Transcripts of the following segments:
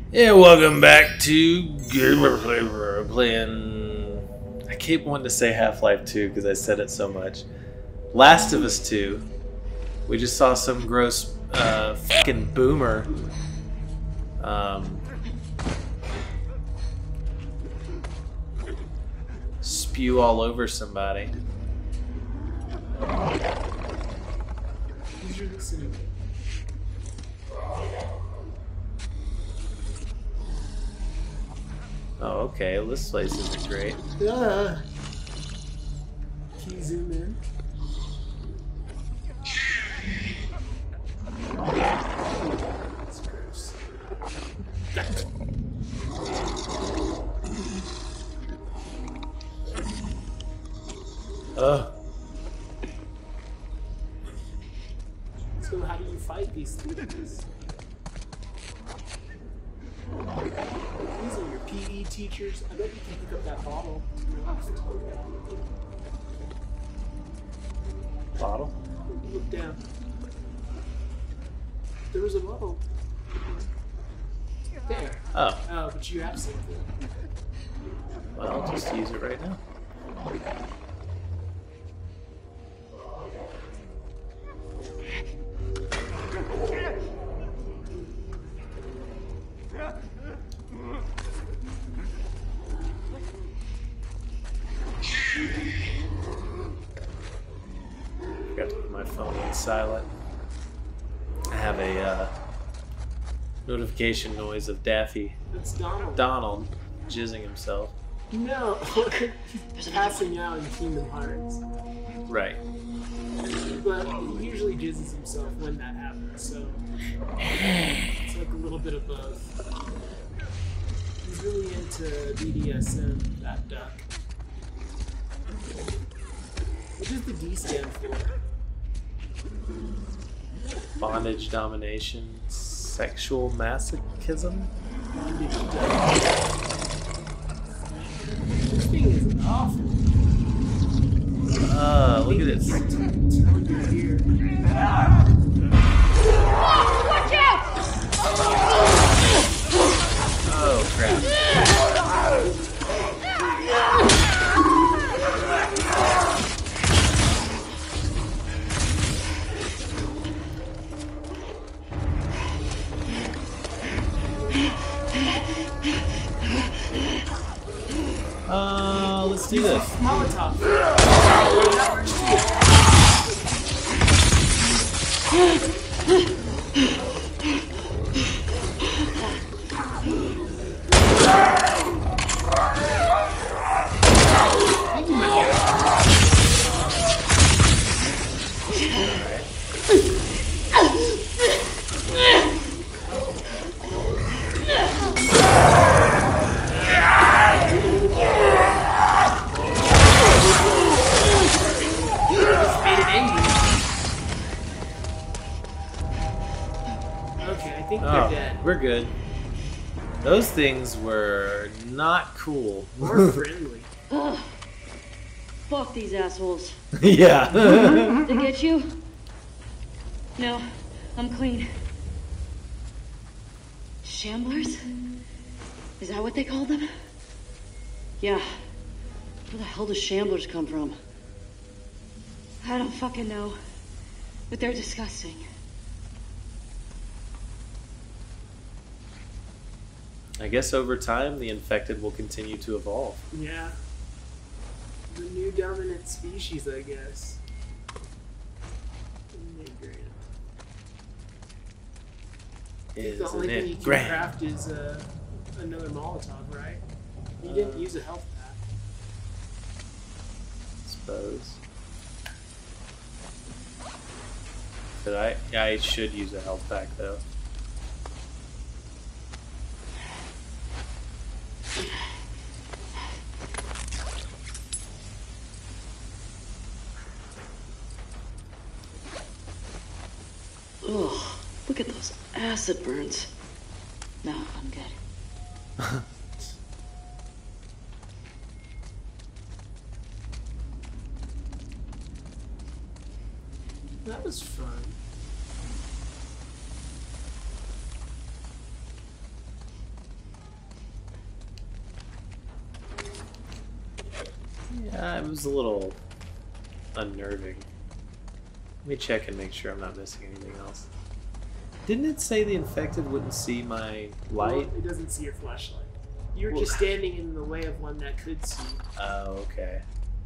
Yeah, welcome back to Gamer Flavor. Playing. I keep wanting to say Half-Life 2 because I said it so much. Last of Us 2. We just saw some gross fucking boomer. Spew all over somebody. Who's listening? Oh, okay. Well, this place isn't great. Can you zoom in? That's gross. Ugh. So how do you fight these things? These are your PE teachers. I bet you can pick up that bottle. Bottle? Look down. There was a bottle. There. Oh. Oh, but you have something. Well, I'll just use it right now. Forgot to put my phone on silent. I have a notification noise of Daffy That's Donald. Donald jizzing himself. No, he's passing out in human hearts. Right. But he usually jizzes himself when that happens, so it's like a little bit of both. He's really into BDSM, that duck. What does the D stand for? Bondage, domination, sexual masochism. Bondage duck. This thing is awful. Look at this. Telling you here. Watch out! Oh crap. Let's do this. Molotov. Okay, I think they're dead. We're good. Those things were not cool. Or friendly. Ugh. Fuck these assholes. Yeah. They get you? No, I'm clean. Shamblers? Is that what they call them? Yeah. Where the hell do shamblers come from? I don't fucking know. But they're disgusting. I guess over time the infected will continue to evolve. Yeah. The new dominant species, I guess. Migrant. I think the only thing you can craft is another Molotov, right? You didn't use a health pack. Suppose. But I should use a health pack though. Ugh, look at those acid burns. No, I'm good. That was fun. It was a little unnerving. Let me check and make sure I'm not missing anything else. Didn't it say the infected wouldn't see my light? Well, it doesn't see your flashlight. You're just standing in the way of one that could see. Oh, okay.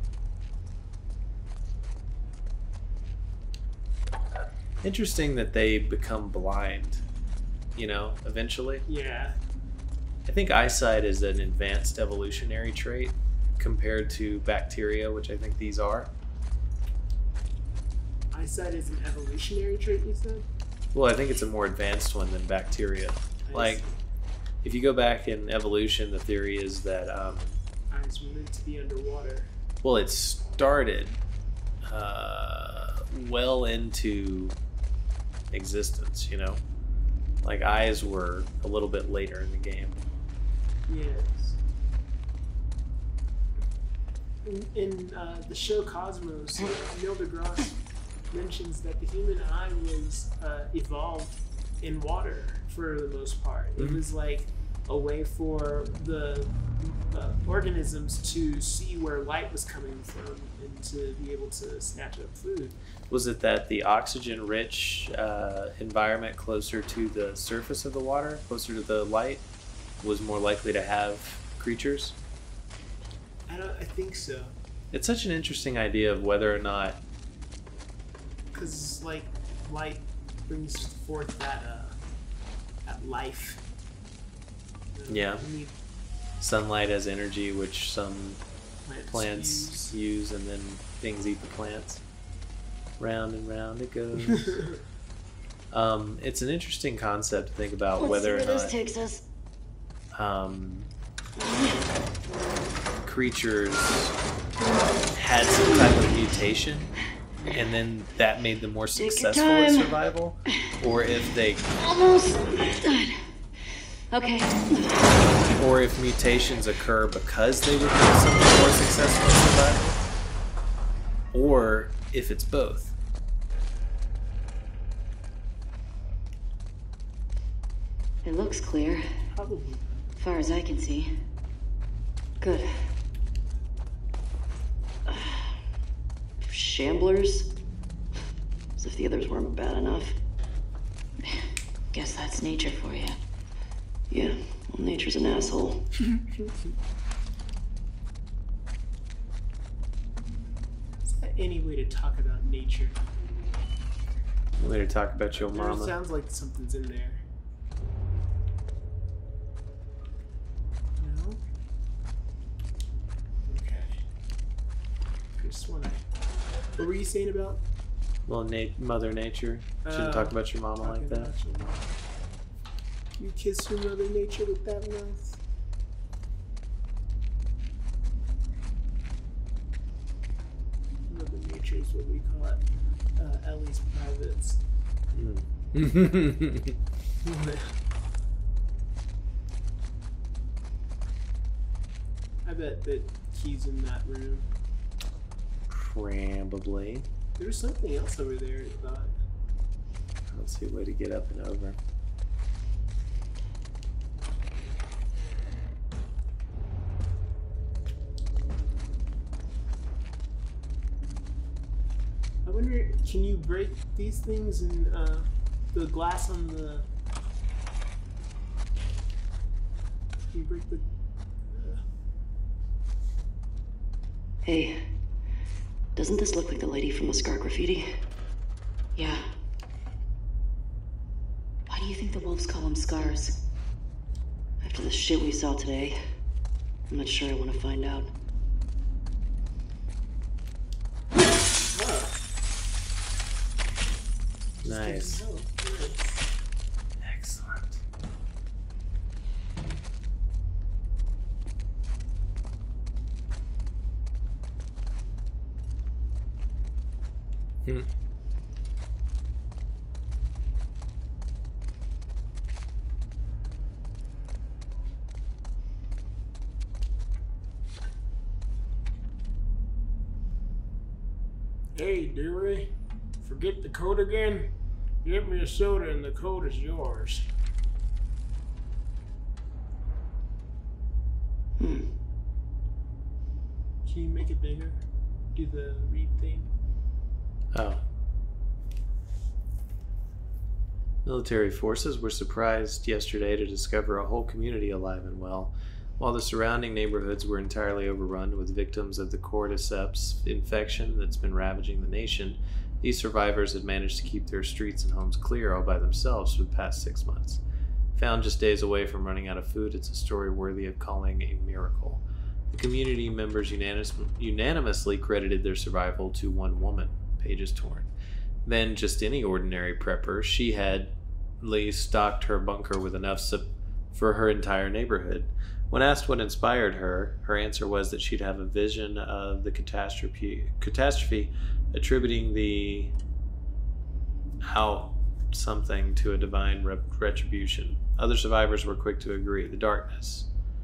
Interesting that they become blind, you know, eventually. Yeah. I think eyesight is an advanced evolutionary trait compared to bacteria, which I think these are. Eyesight is an evolutionary trait, you said? Well, I think it's a more advanced one than bacteria. I see. If you go back in evolution, the theory is that, Eyes were meant to be underwater. well, it started well into existence, you know? Like, eyes were a little bit later in the game. Yes. In the show Cosmos, Neil deGrasse mentions that the human eye was evolved in water for the most part. It was like a way for the organisms to see where light was coming from and to be able to snatch up food. Was it that the oxygen-rich environment closer to the surface of the water, closer to the light, was more likely to have creatures? I think so. It's such an interesting idea of whether or not... Because, like, light brings forth that life. Yeah. You need sunlight as energy, which some plants plants use, and then things eat the plants. Round and round it goes. It's an interesting concept to think about whether or this not takes us. Creatures had some type of mutation, and then that made them more Take your successful at time. survival, or if they, Almost done. Okay. or if mutations occur because they would be something more successful at survival, or if it's both. It looks clear, probably. as far as I can see. Good. Shamblers? As if the others weren't bad enough. Guess that's nature for you. Yeah, well, nature's an asshole. Is that any way to talk about nature? Way to talk about your There mama. sounds like something's in there. No? Okay. Just wanna... What were you saying about? Well, Mother Nature. Shouldn't talk about your mama like talking that. about your mom? You kiss your mother nature with that mouth? Mother nature is what we call it. Ellie's privates. I bet that he's in that room. Probably. There's something else over there, I thought. Let's see a way to get up and over. I wonder, can you break these things and the glass on the... Can you break the... Hey, doesn't this look like the lady from the Scar graffiti? Yeah. Why do you think the wolves call them scars? After the shit we saw today, I'm not sure I want to find out. Nice. Oh, nice. Excellent. Hey, Dewey, forget the code again? Get me a soda and the code is yours. Can you make it bigger? Do the read thing. Oh. Military forces were surprised yesterday to discover a whole community alive and well, while the surrounding neighborhoods were entirely overrun with victims of the cordyceps infection that's been ravaging the nation. These survivors had managed to keep their streets and homes clear all by themselves for the past 6 months. Found just days away from running out of food, it's a story worthy of calling a miracle. The community members unanimously credited their survival to one woman, Paige Torn. Than just any ordinary prepper, she had stocked her bunker with enough for her entire neighborhood. When asked what inspired her, her answer was that she'd have a vision of the catastrophe attributing the out something to a divine retribution. Other survivors were quick to agree. The darkness.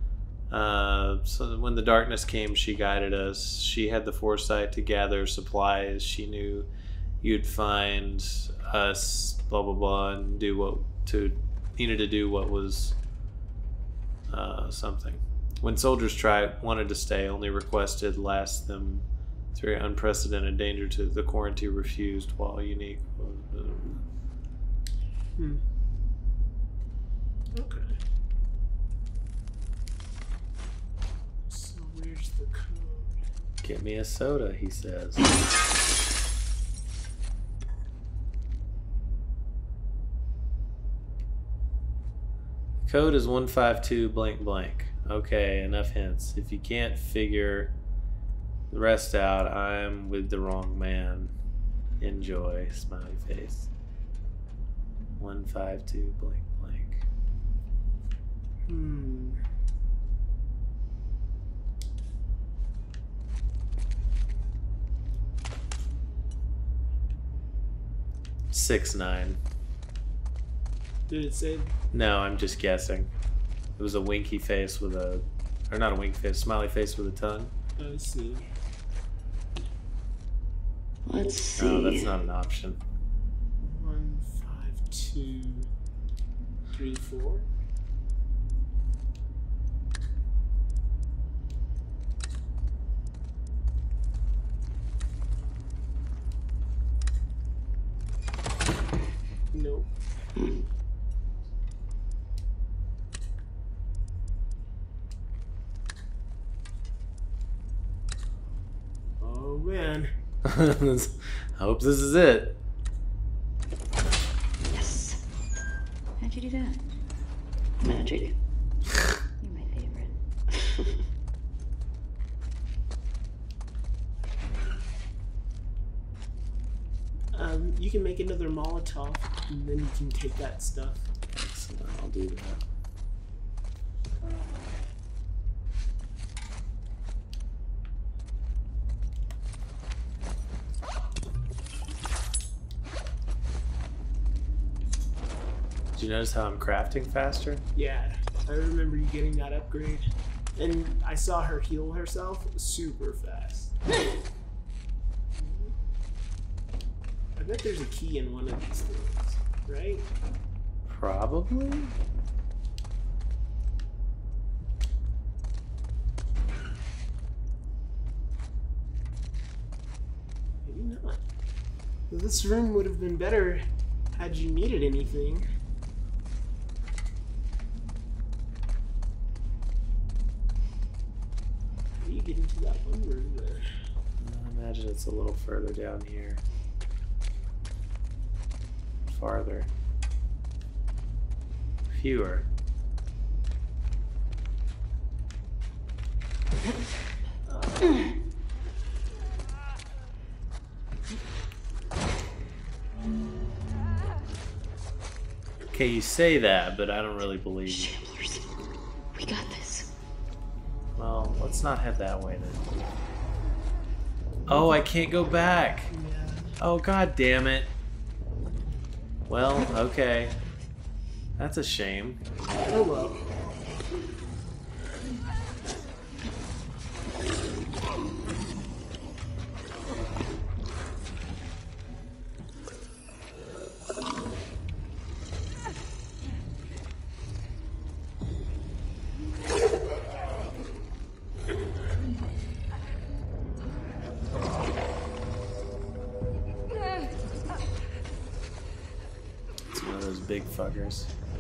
So when the darkness came, she guided us. She had the foresight to gather supplies. She knew you'd find us, blah blah blah, and needed to do what was something. When soldiers wanted to stay, only requested last them through unprecedented danger to the quarantine refused, while unique. Okay. So where's the code? Get me a soda, he says. Code is 152 blank blank. Okay, enough hints. If you can't figure the rest out, I'm with the wrong man. Enjoy, smiley face. 152 blank blank. Hmm. Six nine. Did it say? No, I'm just guessing. It was a winky face with a, or not a winky face, smiley face with a tongue. I see. Let's see. Oh, that's not an option. 1, 5, 2, 3, 4. Nope. Oh man. I hope this is it. Yes. How'd you do that? Magic. You're my favorite. You can make another Molotov, and then you can take that stuff. Excellent, I'll do that. Did you notice how I'm crafting faster? Yeah, I remember you getting that upgrade. And I saw her heal herself super fast. I bet there's a key in one of these things, right? Probably? Maybe not. Well, this room would have been better had you needed anything. How do you get into that one room there? I imagine it's a little further down here. Farther. Fewer. Okay, you say that, but I don't really believe you. Shamblers. We got this. Well, let's not head that way then. Oh, I can't go back. Yeah. Oh, god damn it. Well, okay. That's a shame. Oh well. those big fuckers.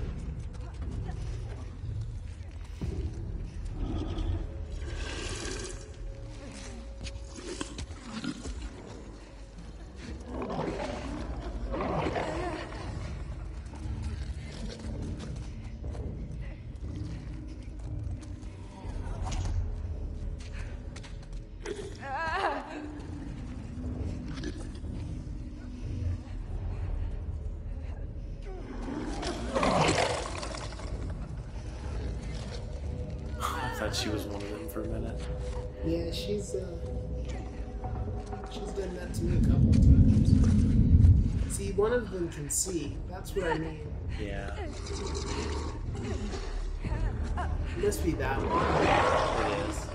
I thought she was one of them for a minute. Yeah, she's done that to me a couple of times. See, one of them can see. That's what I mean. Yeah. It must be that one. It is.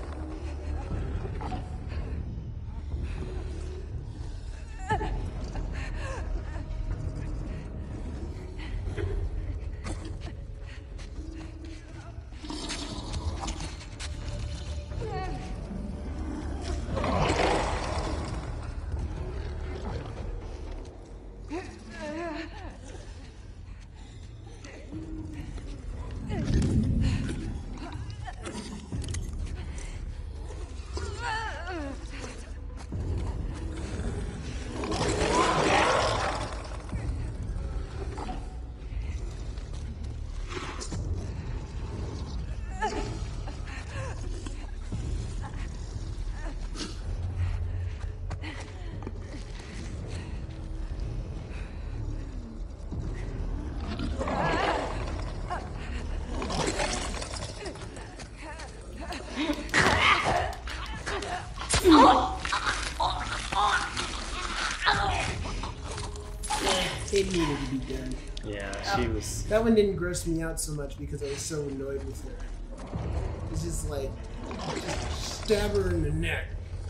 It needed to be done. Yeah, she was. That one didn't gross me out so much because I was so annoyed with her. It's just like, just stab her in the neck.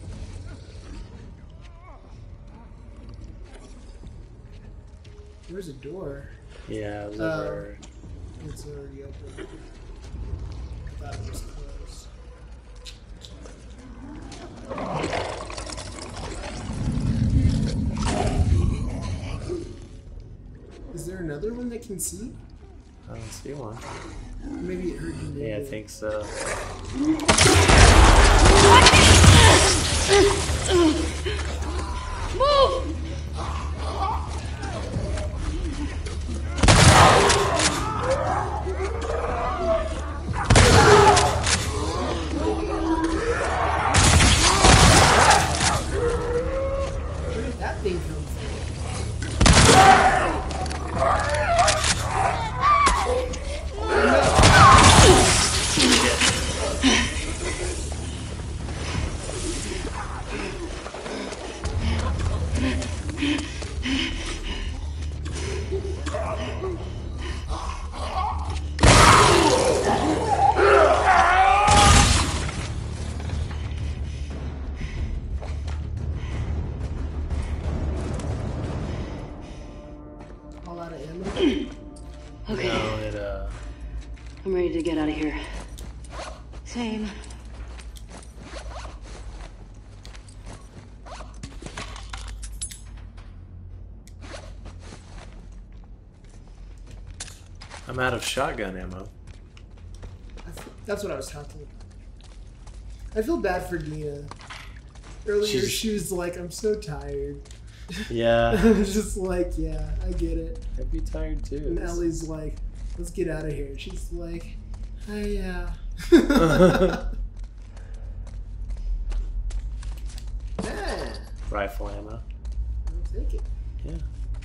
There's a door. Yeah, it was over. It's already open. I thought it was closed. Is there another one that can see? I don't see one. Maybe it heard you. Yeah, I think so. Move! Where did that thing come from? All out of ammo? Okay, No, I'm ready to get out of here. Same. I'm out of shotgun ammo. That's what I was talking about. I feel bad for Dina. Earlier, she was like, I'm so tired. Yeah. I was just like, yeah, I get it. I'd be tired too. And Ellie's like, let's get out of here. She's like, oh, yeah. Yeah, Rifle ammo. I'll take it. Yeah.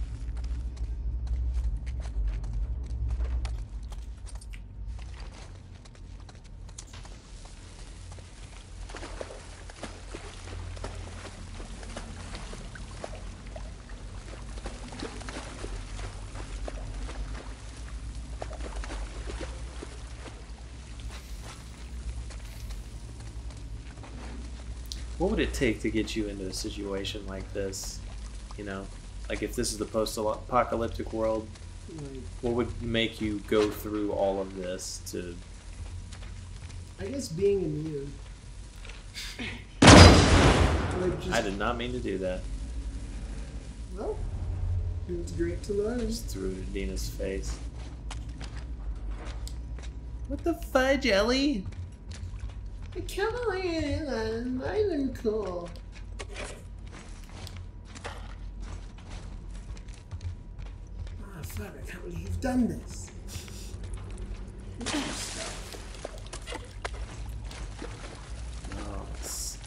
What would it take to get you into a situation like this? You know, like if this is the post-apocalyptic world, Like, what would make you go through all of this to... I guess being immune. Like just, I did not mean to do that. well, It's great to learn. Just threw it at Dina's face. What the fudge, Ellie? I can't believe it. I'm not even cool. Ah, fuck, I can't believe you've done this. Oh, it's...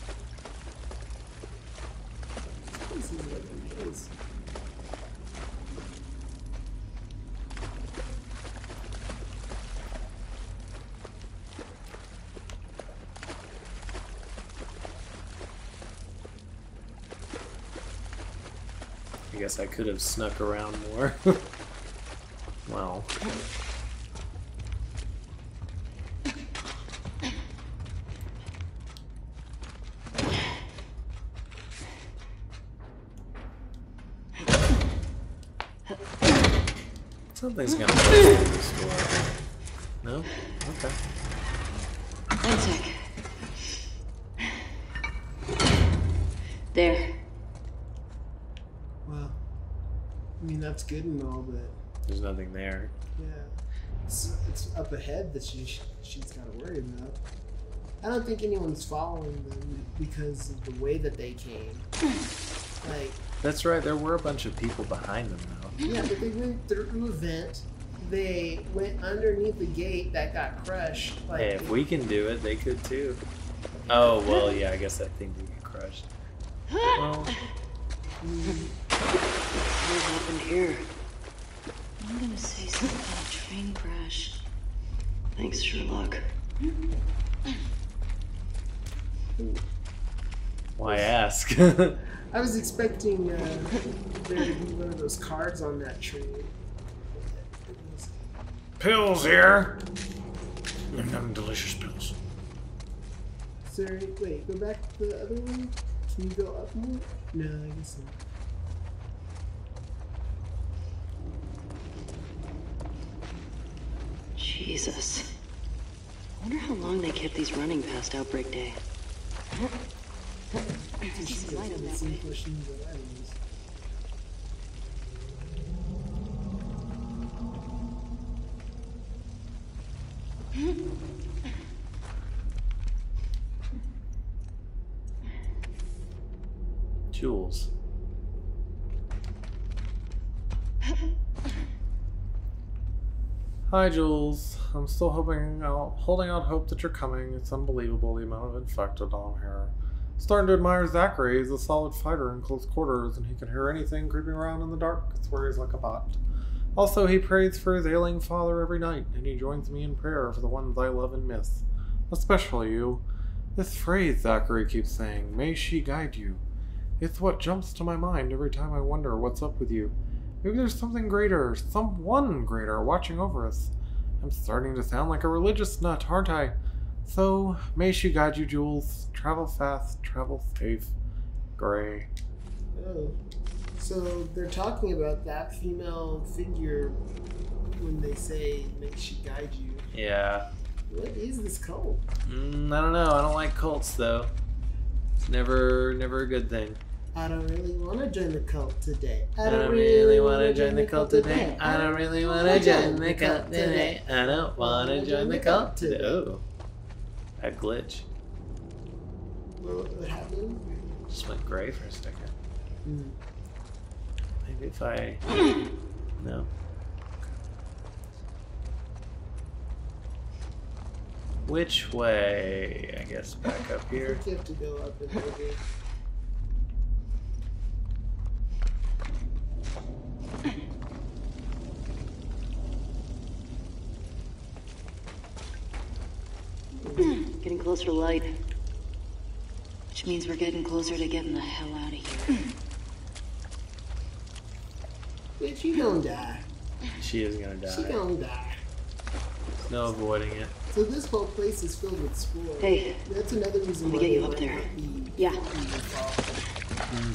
This is what it is. I guess I could have snuck around more. Well. Something's gonna break through this door. No? Okay. One sec. There. Well, I mean, that's good and all, but There's nothing there. yeah. It's up ahead that she's got to worry about. I don't think anyone's following them because of the way that they came. Like, That's right, there were a bunch of people behind them though. yeah, but they went through a vent. They went underneath the gate that got crushed. Like, Hey, if we can do it, they could too. Oh, well, yeah, I guess that thing did get crushed. Well, What happened here? I'm gonna say something about a train crash. Thanks, Sherlock. why ask? I was expecting there to be one of those cards on that tree. Pills here! Delicious pills. Sorry, wait, go back to the other one? Can you go up more? No, I guess not. Jesus. I wonder how long they kept these running past Outbreak Day. Just Decent light on the that same way. questions that I was. Jules. Hi, Jules. I'm still holding out hope that you're coming. It's unbelievable the amount of infected on here. Starting to admire Zachary. He's a solid fighter in close quarters, and he can hear anything creeping around in the dark. It's where he's like a bot. Also, he prays for his ailing father every night, and he joins me in prayer for the ones I love and miss. Especially you. This phrase Zachary keeps saying, may she guide you. It's what jumps to my mind every time I wonder what's up with you. Maybe there's something greater, someone greater watching over us. I'm starting to sound like a religious nut, aren't I? So, may she guide you, Jules. Travel fast, travel safe. Gray. Oh. So they're talking about that female figure when they say, may she guide you. Yeah. What is this cult? I don't know. I don't like cults, though. It's never a good thing. I don't really want to join the cult today. I don't really want to join the cult today. I don't really want to join the cult today. I don't want to join the cult today. Oh. That glitch. What happened? Just went gray for a second. Hmm. Maybe if I... No. Which way? I guess back up I here. think you have to go up and over. Getting closer to light. Which means we're getting closer to getting the hell out of here. Bitch, you gonna die. She is gonna She die. gonna die. No avoiding it. So this whole place is filled with spores. Hey, That's another reason let me why get you they up might there. not be Yeah. involved.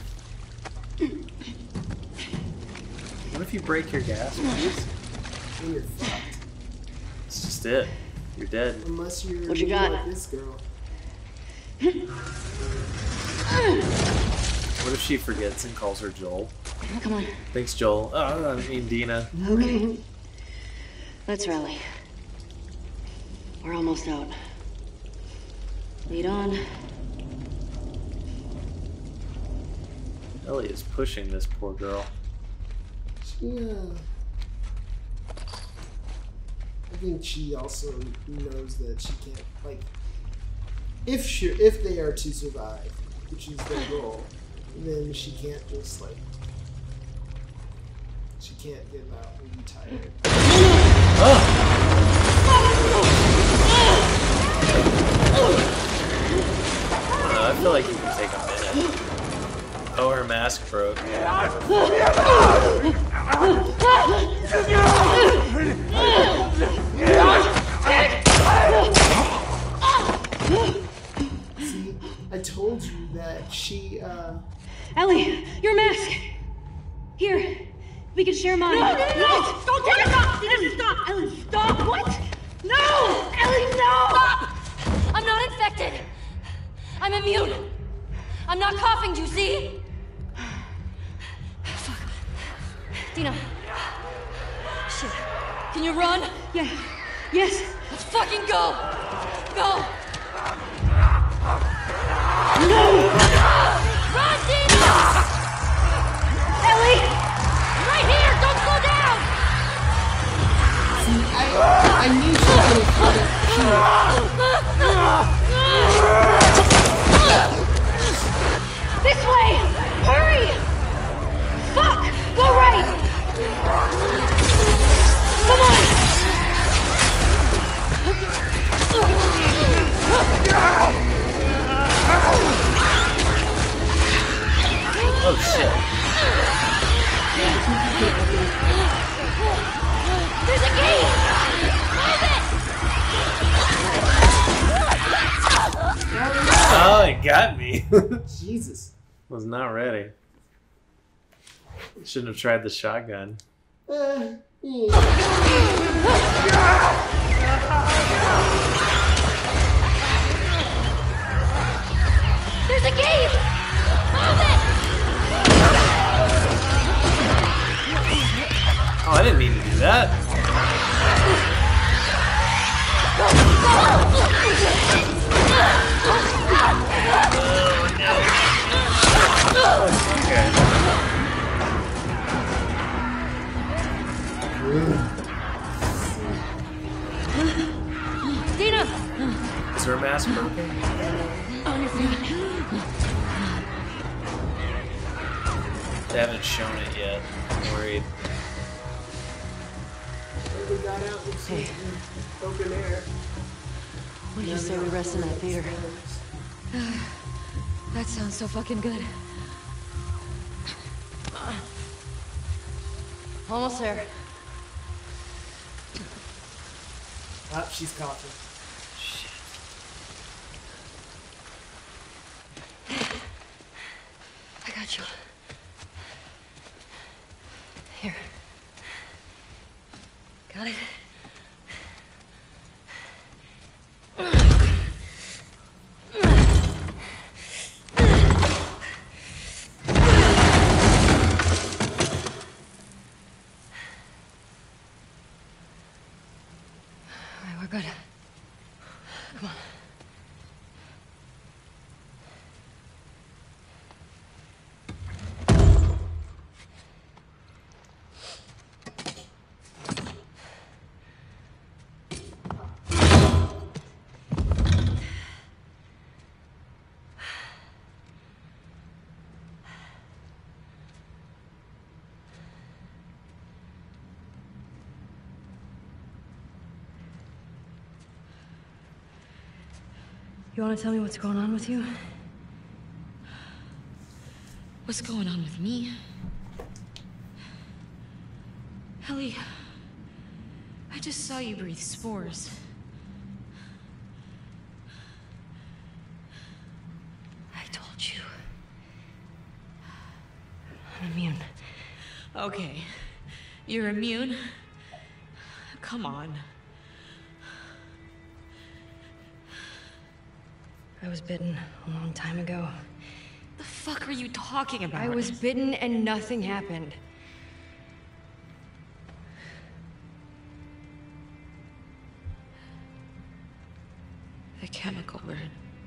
What if you break your gas, please? And you're fucked. It's just it. You're dead. Unless you're What you got? like this girl. What if she forgets and calls her Joel? Come on. Thanks, Joel. Oh, I mean, Dina. Okay. Let's rally. We're almost out. Lead on. Ellie is pushing this poor girl. Yeah. I think she also knows that she can't, like, if they are to survive, which is their goal, then she can't just, like, she can't give out or be tired. I feel like you can take a minute. Oh, her mask broke. See, I told you that she, Ellie, your mask. Here, we can share mine. No! Don't take it! Stop! Stop! Ellie, stop! What? No! Ellie, no! Stop! I'm not infected. I'm immune. I'm not coughing, do you see? Fuck. Dina. Shit. Can you run? Yeah. Yes. Let's fucking go! Go! No! Run, Dina! Ellie! Right here! Don't slow down! I knew she was gonna cut it. This way! Hurry! Fuck! Go right! Come on! Oh shit. There's a gate! Move it! Oh, it got me. Jesus. Was not ready. Shouldn't have tried the shotgun. Yeah. There's a gate! Move it! Oh, I didn't mean to do that. Okay. Dina! Is her mask broken? On your feet. They haven't shown it yet. I'm worried. We got out into the open air. What do you say we rest in that theater? That sounds so fucking good. Almost there. Ah, she's coughing. I got you. Here. Got it? We're good. Come on. You want to tell me what's going on with you? What's going on with me? Ellie, I just saw you breathe spores. I told you. I'm immune. Okay, you're immune? Come on. I was bitten a long time ago. The fuck are you talking about? I was bitten and nothing happened. The chemical burn.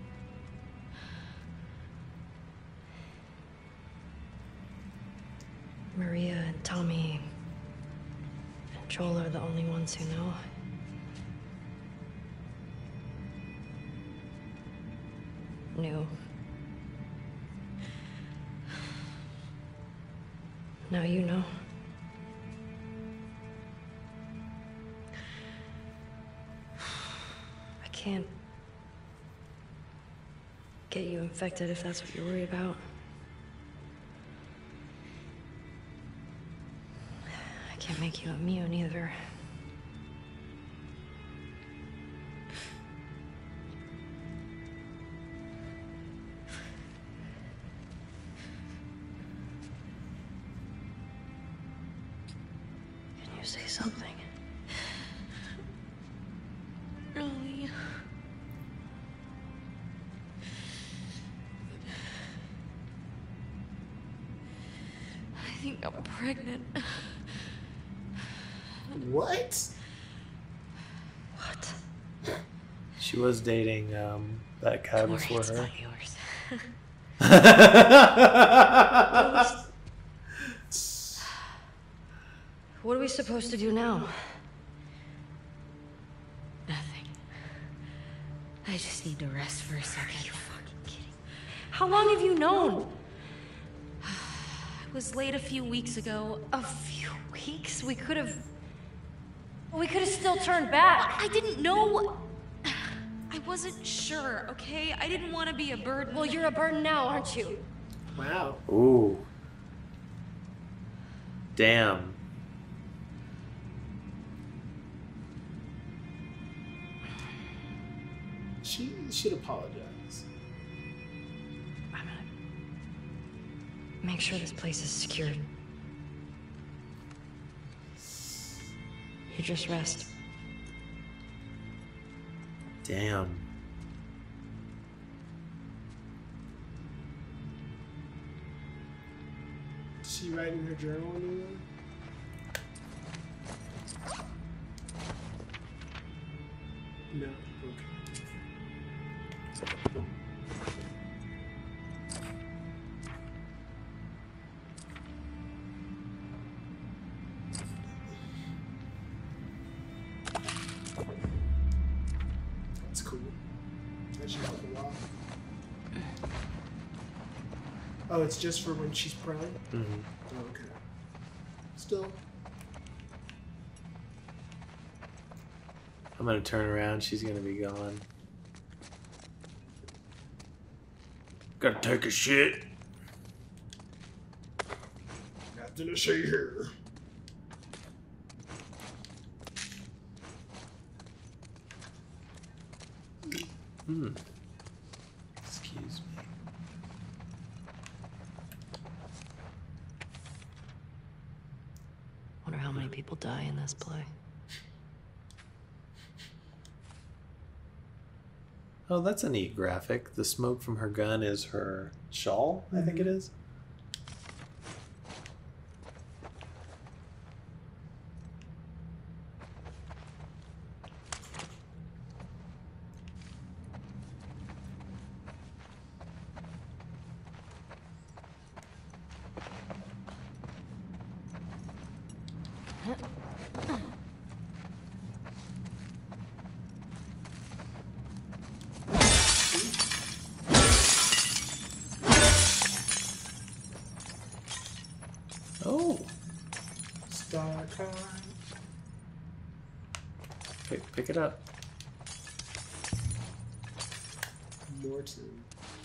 Maria and Tommy and Joel are the only ones who know. Knew. Now you know. I can't get you infected if that's what you're worried about. I can't make you immune either. Can you say something? Really? I think I'm pregnant. What? What? She was dating that guy Don't worry, before it's her. not yours. What are we supposed to do now? Nothing. I just need to rest for a second. Are you fucking kidding? How long have you known? I was late a few weeks ago. A few weeks? We could have still turned back. I didn't know. I wasn't sure, okay? I didn't want to be a burden. Well, you're a burden now, aren't you? Wow. Ooh. Damn. She should apologize. I'm gonna make sure this place is secured. You just rest. Damn. Did she write in her journal anywhere? No. Okay. That's cool. That should help a lot. Oh, it's just for when she's prone? Mhm. Oh, okay. Still. I'm gonna turn around. She's gonna be gone. Gotta take a shit. Nothing to see here. Excuse me. Wonder how many people die in this play. Oh, that's a neat graphic. The smoke from her gun is her shawl, I think it is. Oh, Star card. pick it up. Morton.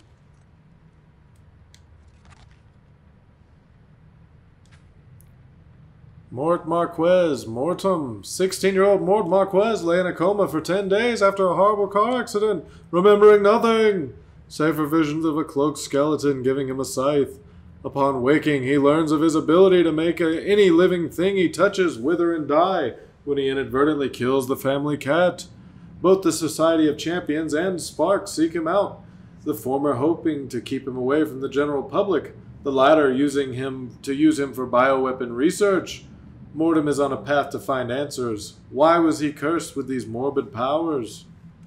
Mort Marquez, Mortem. 16-year-old Mort Marquez lay in a coma for 10 days after a horrible car accident, remembering nothing, save for visions of a cloaked skeleton giving him a scythe. Upon waking, he learns of his ability to make any living thing he touches wither and die when he inadvertently kills the family cat. Both the Society of Champions and Spark seek him out. The former hoping to keep him away from the general public, the latter using him to use him for bioweapon research. Mortem is on a path to find answers. Why was he cursed with these morbid powers?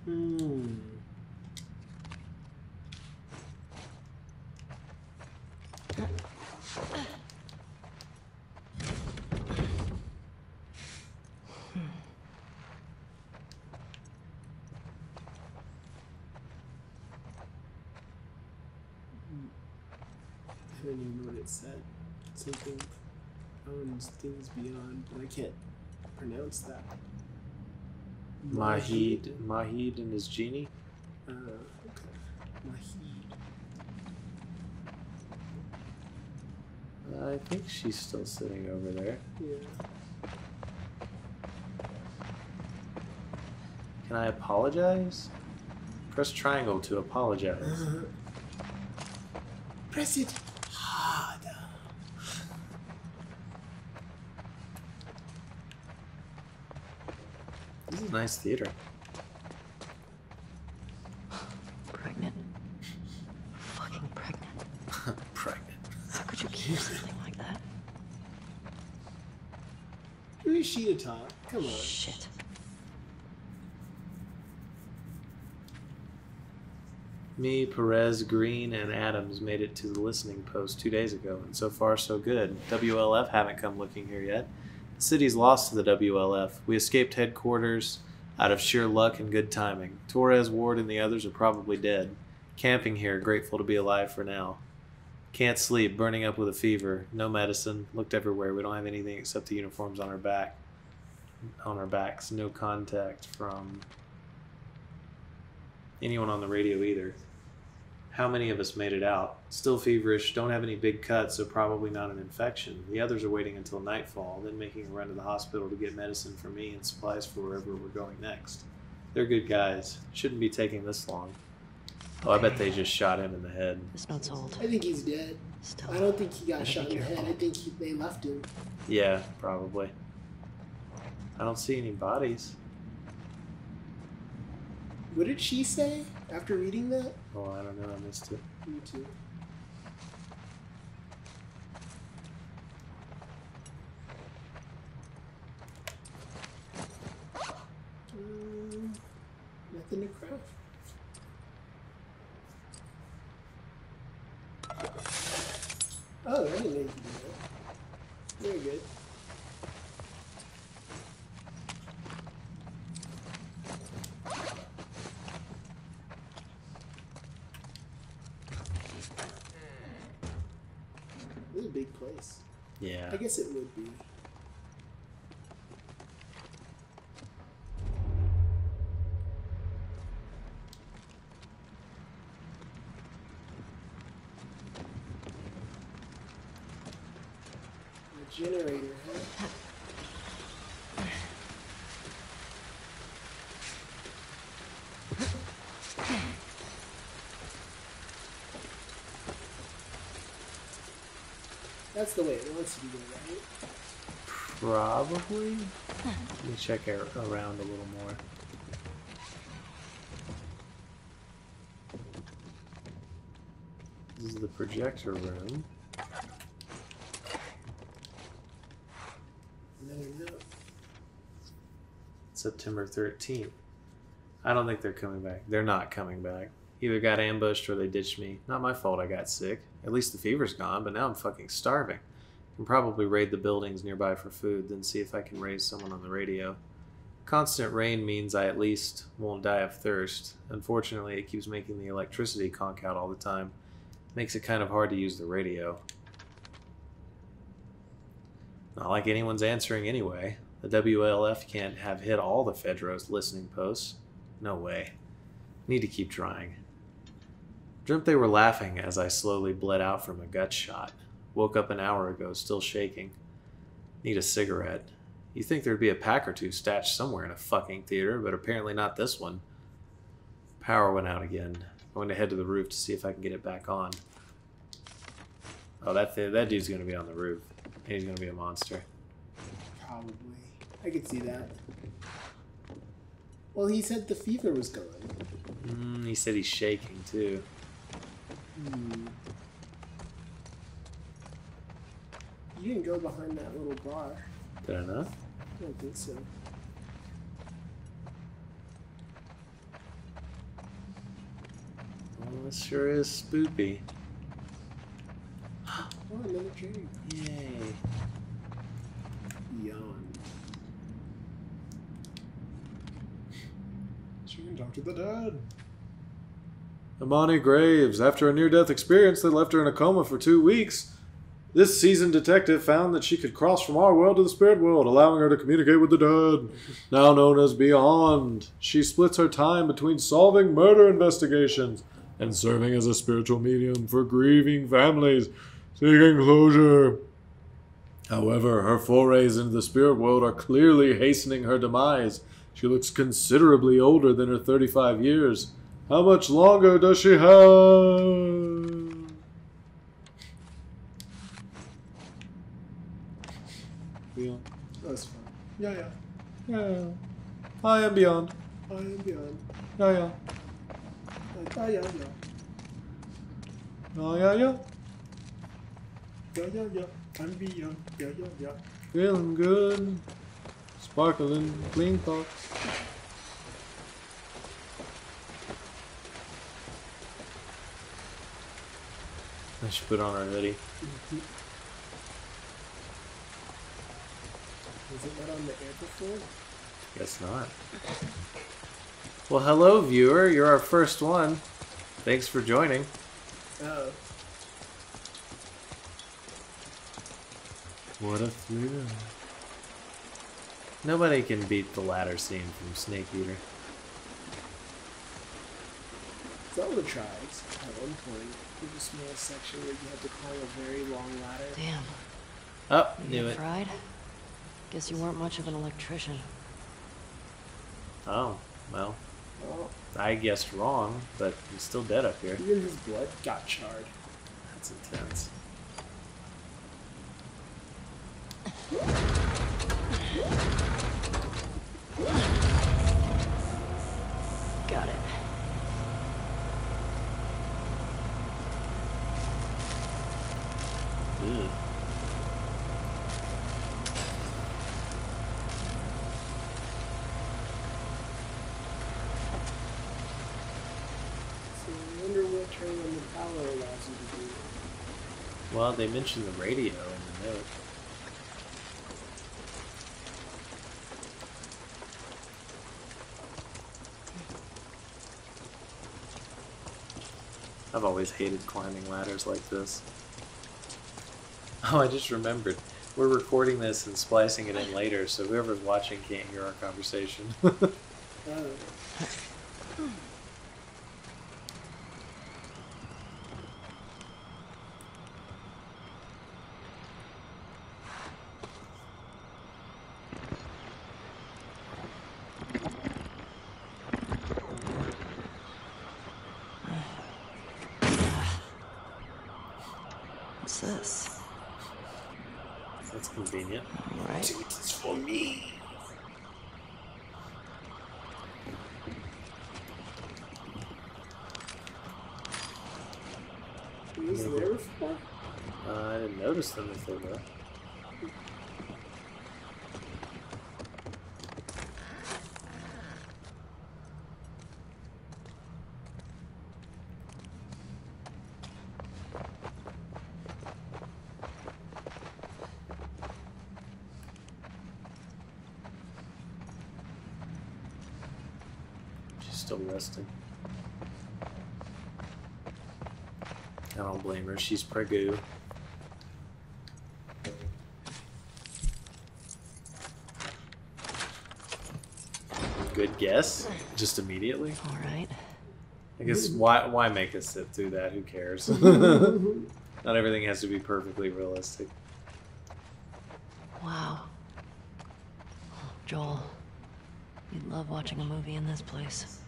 I don't even know what it said. Something owns things beyond, but I can't pronounce that. Mahid and his genie? Okay. Mahid. I think she's still sitting over there. Yeah. Can I apologize? Press triangle to apologize. Press it harder. This is a nice theater. Pregnant. Fucking pregnant. Pregnant. How could you keep something like that? Who is she to talk? Come on. Shit. Me, Perez, Green, and Adams made it to the listening post 2 days ago, and so far so good. WLF haven't come looking here yet. The city's lost to the WLF. We escaped headquarters out of sheer luck and good timing. Torres, Ward, and the others are probably dead. Camping here, grateful to be alive for now. Can't sleep, burning up with a fever. No medicine. Looked everywhere. We don't have anything except the uniforms on our backs. No contact from anyone on the radio either. How many of us made it out? Still feverish, don't have any big cuts, so probably not an infection. The others are waiting until nightfall, then making a run to the hospital to get medicine for me and supplies for wherever we're going next. They're good guys. Shouldn't be taking this long. Oh, I bet they just shot him in the head. This note's old. I think he's dead. Still. I don't think he got Better shot be in the head. careful. I think they left him. Yeah, probably. I don't see any bodies. What did she say after reading that? Oh, I don't know. I missed it. Me too. Nothing to craft. Oh, I didn't know you could do that. Very good. This is a big place. Yeah. I guess it would be. The generator, huh? That's the way it wants you to go, right? Probably. Let me check around a little more. This is the projector room. Another note. September 13th. I don't think they're coming back. They're not coming back. Either got ambushed or they ditched me. Not my fault I got sick. At least the fever's gone, but now I'm fucking starving. Can probably raid the buildings nearby for food, then see if I can raise someone on the radio. Constant rain means I at least won't die of thirst. Unfortunately, it keeps making the electricity conk out all the time. Makes it kind of hard to use the radio. Not like anyone's answering anyway. The WLF can't have hit all the Fedro's listening posts. No way. Need to keep trying. Dreamt they were laughing as I slowly bled out from a gut shot. Woke up an hour ago, still shaking. Need a cigarette. You'd think there'd be a pack or two stashed somewhere in a fucking theater, but apparently not this one. Power went out again. Going to head to the roof to see if I can get it back on. Oh, that dude's going to be on the roof. He's going to be a monster. Probably. I could see that. Well, he said the fever was gone. He said he's shaking, too. You didn't go behind that little bar. Did I not? I don't think so. Well, this sure is spoopy. Oh, another dream. Yay. Yawn. She can talk to the dead. Amani Graves. After a near-death experience that left her in a coma for 2 weeks, this seasoned detective found that she could cross from our world to the spirit world, allowing her to communicate with the dead, now known as Beyond. She splits her time between solving murder investigations and serving as a spiritual medium for grieving families seeking closure. However, her forays into the spirit world are clearly hastening her demise. She looks considerably older than her 35 years. How much longer does she have? Beyond. That's fine. Yeah. Yeah. I am Beyond. I am Beyond. Yeah. Yeah. Oh, yeah. Yeah. I'm Beyond. Yeah. Feeling good. Sparkling, clean thoughts. I should put on our hoodie. Was it not on the air before? Guess not. Well, hello, viewer. You're our first one. Thanks for joining. Oh. What a thrill. Nobody can beat the ladder scene from Snake Eater. Zelda tries at one point. There's a small section where you have to climb a very long ladder. Damn. Oh, You knew it. fried? Guess you weren't much of an electrician. Oh, well, Oh, I guessed wrong, but he's still dead up here. even his blood got charred. That's intense. Got it. Ugh. So I wonder what turning on the power allows you to do. Well, they mentioned the radio in the note. I've always hated climbing ladders like this. Oh, I just remembered. We're recording this and splicing it in later, so whoever's watching can't hear our conversation. Oh. What's this? That's convenient. All right. It's for me. Was there before? I didn't notice them if they were. She's still resting. I don't blame her. She's pregoo. Good guess. Just immediately. All right. I guess why make us sit through that? Who cares? Not everything has to be perfectly realistic. Wow. Joel, you'd love watching a movie in this place.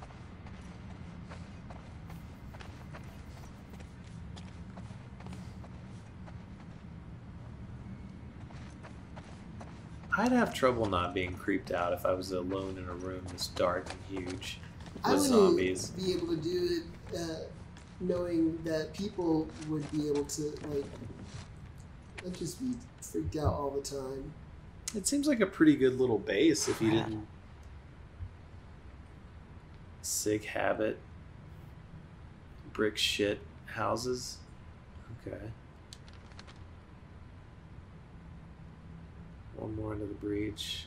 I'd have trouble not being creeped out if I was alone in a room this dark and huge I with wouldn't zombies. be able to do it knowing that people would be able to, like, I'd just be freaked out all the time. It seems like a pretty good little base if you didn't. Sig habit. Brick shit houses. Okay. One more into the breach.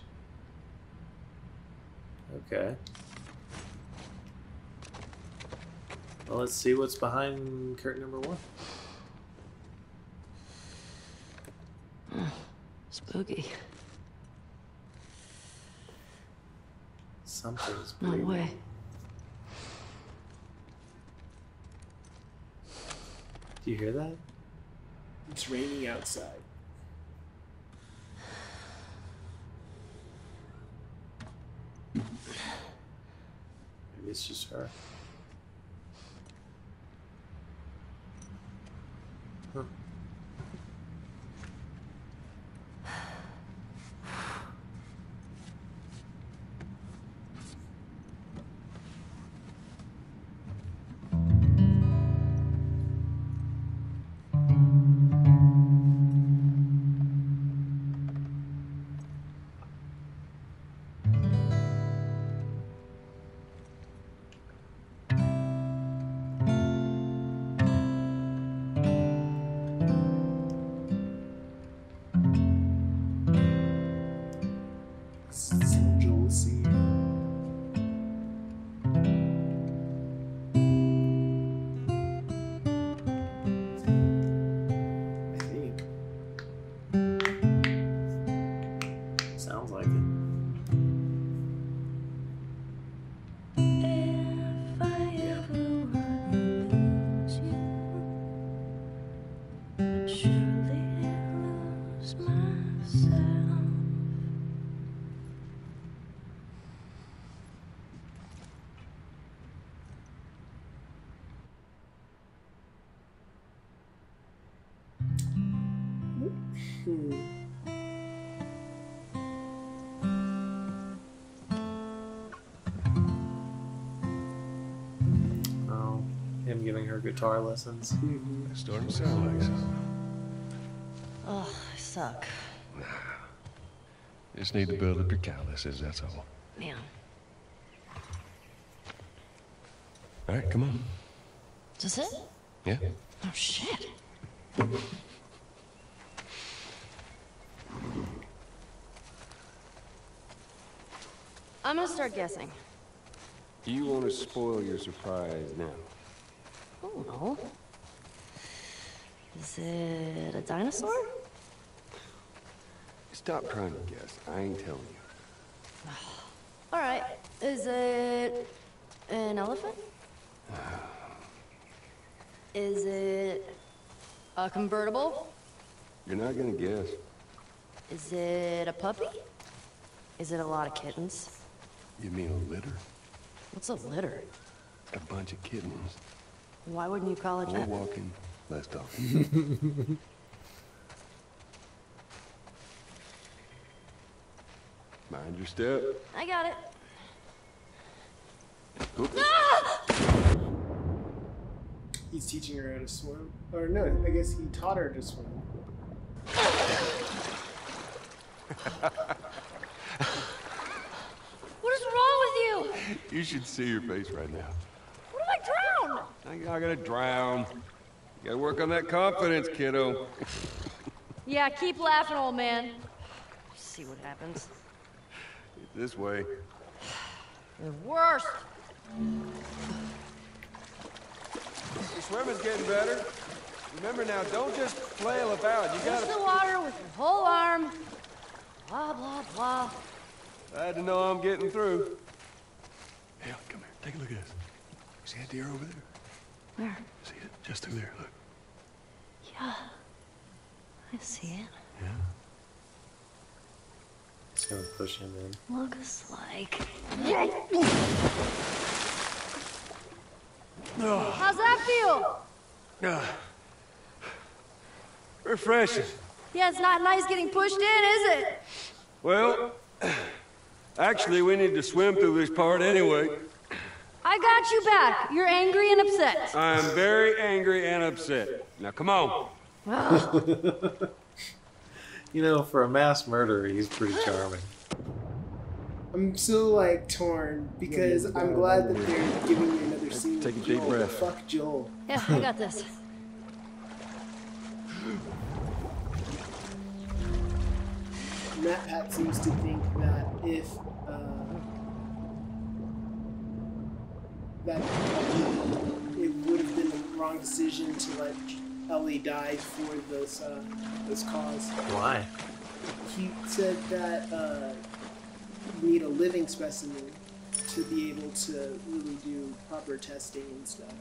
Okay. Well, let's see what's behind curtain number 1. Spooky. Something's No breathing. way. Do you hear that? It's raining outside. Maybe it's just her. Huh. Some jealousy. I think. Sounds like it. If I ever lose you, I truly lose myself. Oh, him giving her guitar lessons. It's starting to sound like something. Oh, I suck. Just need to build up your calluses, that's all. Man. All right, come on. Is this it? Yeah? Oh, shit. I'm gonna start guessing. You want to spoil your surprise now? Oh, no. Is it a dinosaur? Stop trying to guess. I ain't telling you. All right. Is it an elephant? Is it a convertible? You're not gonna guess. Is it a puppy? Is it a lot of kittens? You mean a litter? What's a litter? A bunch of kittens. Why wouldn't you call it More that? walking, less talking. Mind your step. I got it. Oop. He's teaching her how to swim. Or no, I guess he taught her to swim. What is wrong with you? You should see your face right now. What if I drown? I'm not gonna drown. You gotta work on that confidence, kiddo. Yeah, keep laughing, old man. See what happens. This way. The worst. Your swimming's getting better. Remember now, don't just flail about. You Push gotta... the water with your whole arm. Blah, blah, blah. Glad to know I'm getting through. Hey, come here. Take a look at this. See that deer over there? Where? See it? Just through there. Look. Yeah. I see it. Yeah. It's gonna push him in. Looks like. How's that feel? Refreshing. Yeah, it's not nice getting pushed in, is it? Well, actually, we need to swim through this part anyway. I I got you back. You're angry and upset. I'm very angry and upset. Now, come on. You know, for a mass murderer, he's pretty charming. I'm still like torn because I'm glad that they're giving me another scene. Take a with deep Joel. breath. Fuck Joel. Yeah, I got this. Matt Pat seems to think that if that it would have been the wrong decision to let Ellie die for this cause. Why? He said that you need a living specimen to be able to really do proper testing and stuff.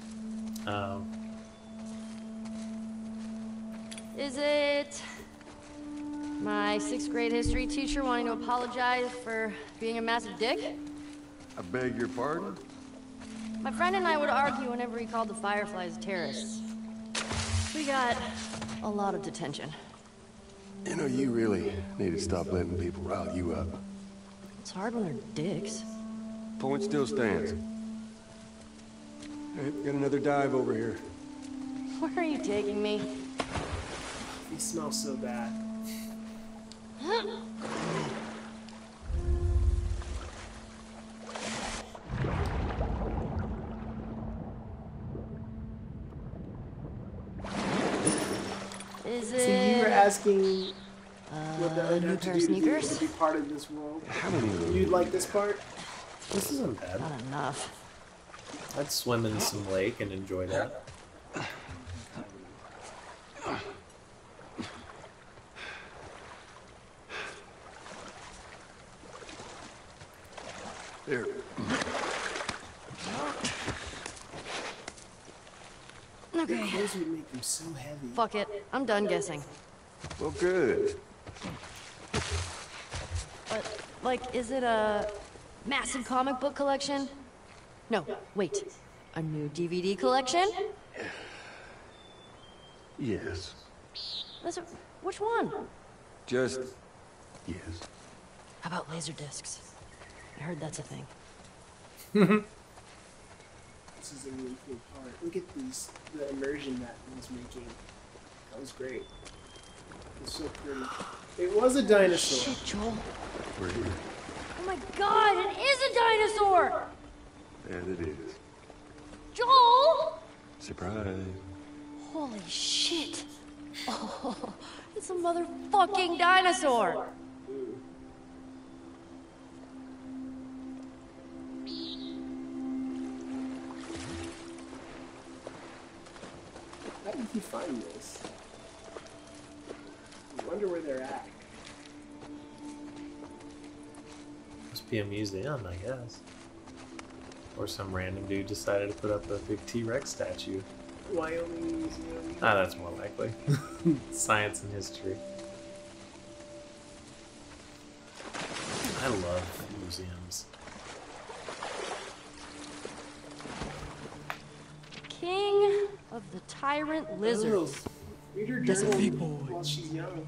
Is it my 6th grade history teacher wanting to apologize for being a massive dick? I beg your pardon? My friend and I would argue whenever he called the Fireflies terrorists. We got a lot of detention. You know, you really need to stop letting people rile you up. It's hard when they're dicks. Point still stands. Hey, got another dive over here. Where are you taking me? He smells so bad. Is So you were it asking what the new Unknown pair to of do sneakers? to be part of this world. How many of You'd like this part? This isn't bad. Not enough. I'd swim in some lake and enjoy that. There. Okay. Those would make them so heavy. Fuck it. I'm done guessing. Well, good. But, like, is it a massive comic book collection? No, wait. A new DVD collection? Yes. Which one? Just yes. How about laser discs? I heard that's a thing. This is a really cool part. Look at these, the immersion that he was making. That was great. It was so pretty. It was a dinosaur. Shit, Joel. We're here. Oh my god, it is a dinosaur! And it is. Joel! Surprise. Holy shit. Oh, it's a motherfucking dinosaur! How did he find this? I wonder where they're at. Must be a museum, I guess. Or some random dude decided to put up a big T-Rex statue. Wyoming Museum. Ah, that's more likely. Science and history. I love museums. King of the Tyrant Lizards. Oh, read her That's a journal big boy. while she's young.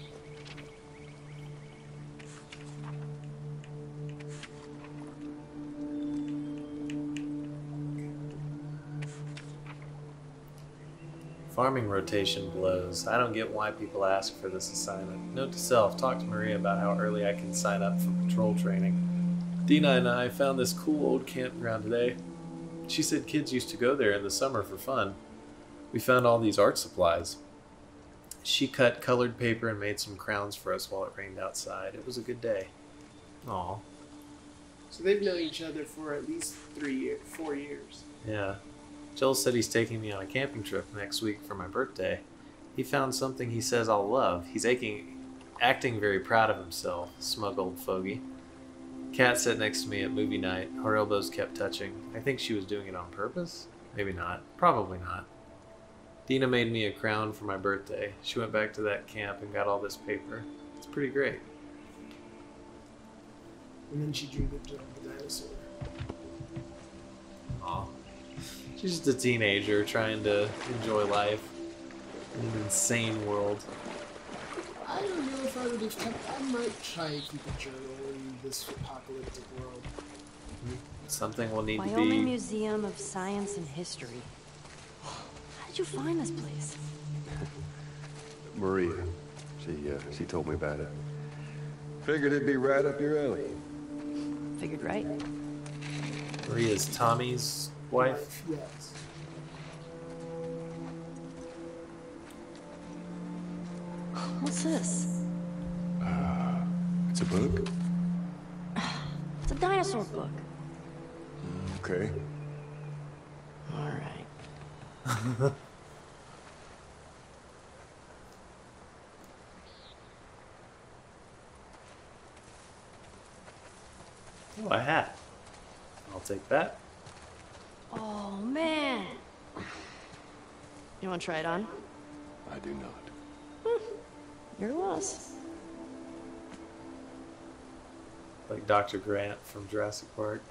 Farming rotation blows. I don't get why people ask for this assignment. Note to self, talk to Maria about how early I can sign up for patrol training. Dina and I found this cool old campground today. She said kids used to go there in the summer for fun. We found all these art supplies. She cut colored paper and made some crowns for us while it rained outside. It was a good day. Aw. So they've known each other for at least 4 years. Yeah. Joel said he's taking me on a camping trip next week for my birthday. He found something he says I'll love. He's acting very proud of himself, smug old fogey. Kat sat next to me at movie night. Her elbows kept touching. I think she was doing it on purpose. Maybe not. Probably not. Dina made me a crown for my birthday. She went back to that camp and got all this paper. It's pretty great. And then she drew the dinosaur. Aw. She's just a teenager trying to enjoy life in an insane world. I don't know if I would have kept. I might try and keep a journal in this apocalyptic world. Something will need to Wyoming be. Museum of Science and History. How did you find this place? Maria. She told me about it. Figured it'd be right up your alley. Figured right. Maria's Tommy's wife. Yes. What's this? It's a book? It's a dinosaur book. Okay. All right. Oh, a hat. I'll take that. Oh, man. You want to try it on? I do not. You're a loss. Like Dr. Grant from Jurassic Park.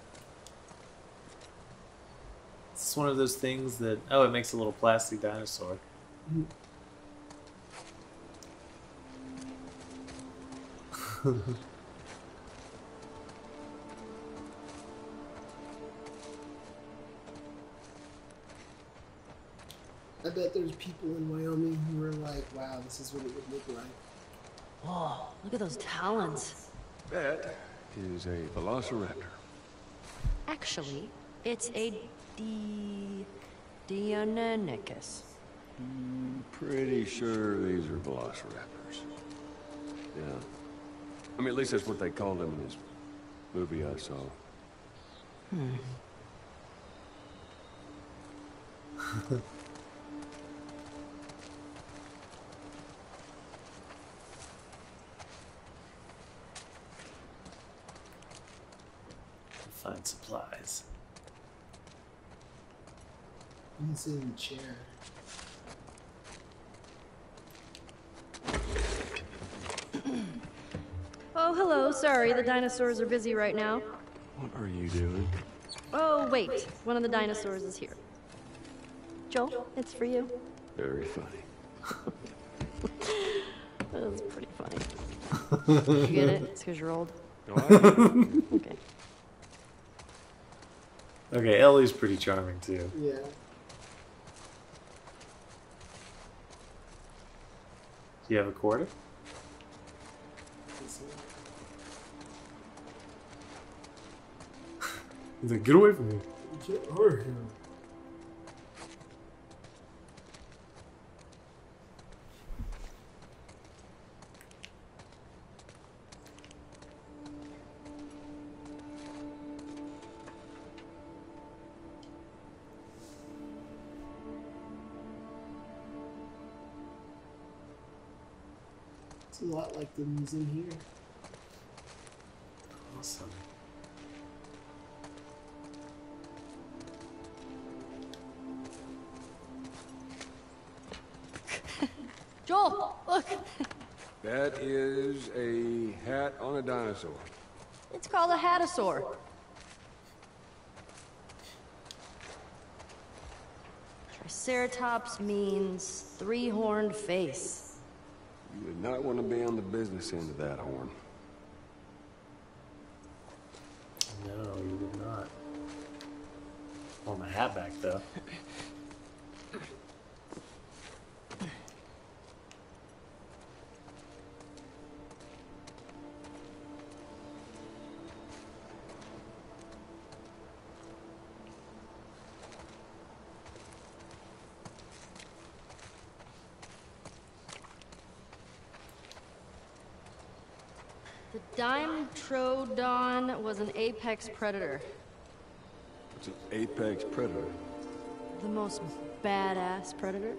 It's one of those things that, oh, it makes a little plastic dinosaur. I bet there's people in Wyoming who are like, wow, this is what it would look like. Whoa, look at those talons. That is a velociraptor. Actually, it's a Deinonychus. Pretty sure these are velociraptors. Yeah. I mean, at least that's what they called them in this movie I saw. Find supplies. You can sit in the chair. Oh, hello. Sorry, the dinosaurs are busy right now. What are you doing? Oh, wait. One of the dinosaurs is here. Joel, it's for you. Very funny. That was pretty funny. You get it? It's because you're old. No, I Okay. Okay, Ellie's pretty charming too. Yeah. Do you have a quarter? Let's see. He's like, get away from me. Get over here. It's a lot like the museum here. Awesome. Joel, look. That is a hat on a dinosaur. It's called a hatasaur. Triceratops means three-horned face. You would not want to be on the business end of that horn. No, you would not. Want my hat back though. The Dimetrodon was an apex predator. It's an apex predator. The most badass predator.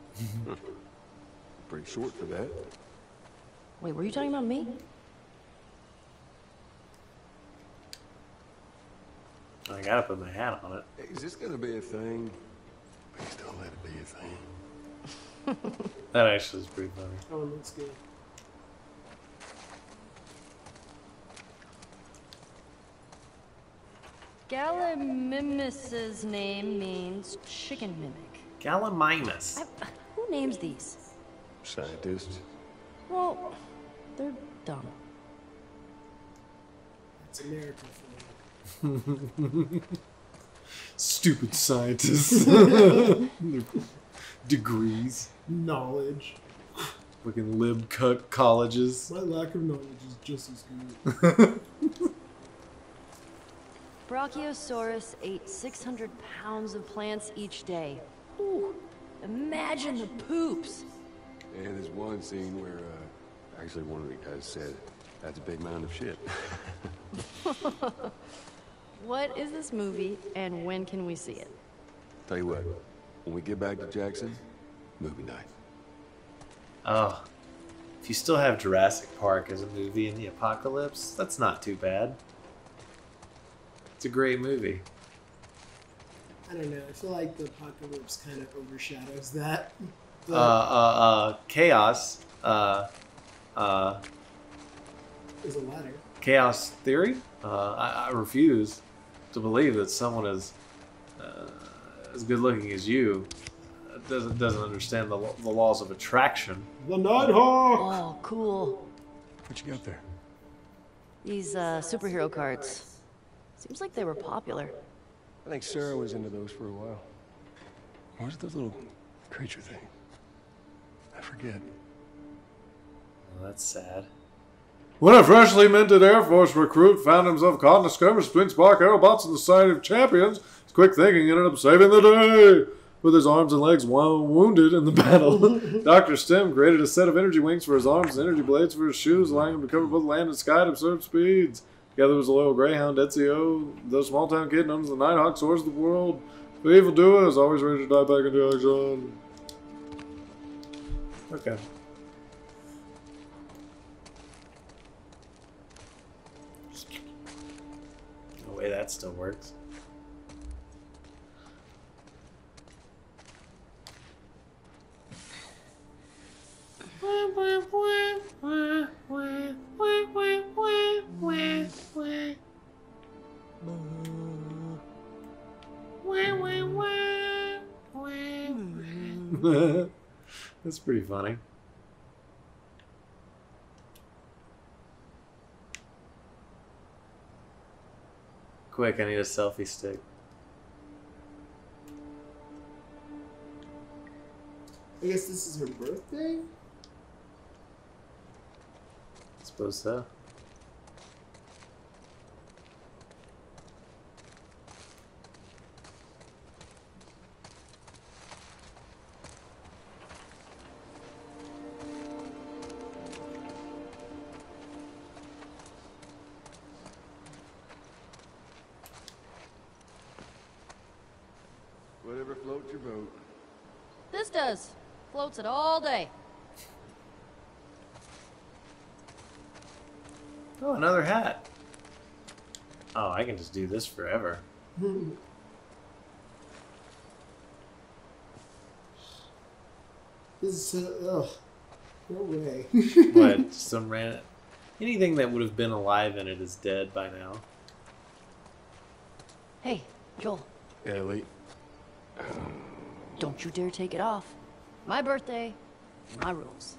Pretty short for that. Wait, were you talking about me? I gotta put my hat on it. Hey, is this gonna be a thing? Please don't let it be a thing. That actually is pretty funny. Oh, it looks good. Gallimimus's name means chicken mimic. Gallimimus. Who names these? Scientists. Well, they're dumb. It's American for Stupid scientists. Degrees. Knowledge. Fucking lib cuck colleges. My lack of knowledge is just as good. Brachiosaurus ate 600 pounds of plants each day. Ooh, imagine the poops. And there's one scene where, actually one of the guys said, that's a big mound of shit. What is this movie, and when can we see it? Tell you what, when we get back to Jackson, movie night. Oh. If you still have Jurassic Park as a movie in the apocalypse, that's not too bad. It's a great movie. I don't know. I feel like the apocalypse kind of overshadows that. Chaos. There's a ladder. Chaos theory? I refuse to believe that someone as good looking as you doesn't understand the laws of attraction. The Nighthawk! Oh, cool. What you got there? These superhero cards. Seems like they were popular. I think Sarah was into those for a while. What was the little creature thing? I forget. Well, that's sad. When a freshly minted Air Force recruit found himself caught in a skirmish between Spark Aerobots and the Society of Champions, his quick thinking ended up saving the day. With his arms and legs wounded in the battle, Dr. Stem created a set of energy wings for his arms and energy blades for his shoes, allowing him to cover both land and sky at absurd speeds. Together was a loyal Greyhound, Ezio, the small-town kid known as the Nighthawk, source of the world. The evildoer is always ready to dive back into action. Okay. No way that still works. That's pretty funny. Quick, I need a selfie stick. I guess this is her birthday? I suppose so. Whatever floats your boat. This does. Floats it all day. Oh, another hat. Oh, I can just do this forever. This is so. Ugh. No way. What? Some random. Anything that would have been alive in it is dead by now. Hey, Joel, Ellie. don't you dare take it off. My birthday, my rules.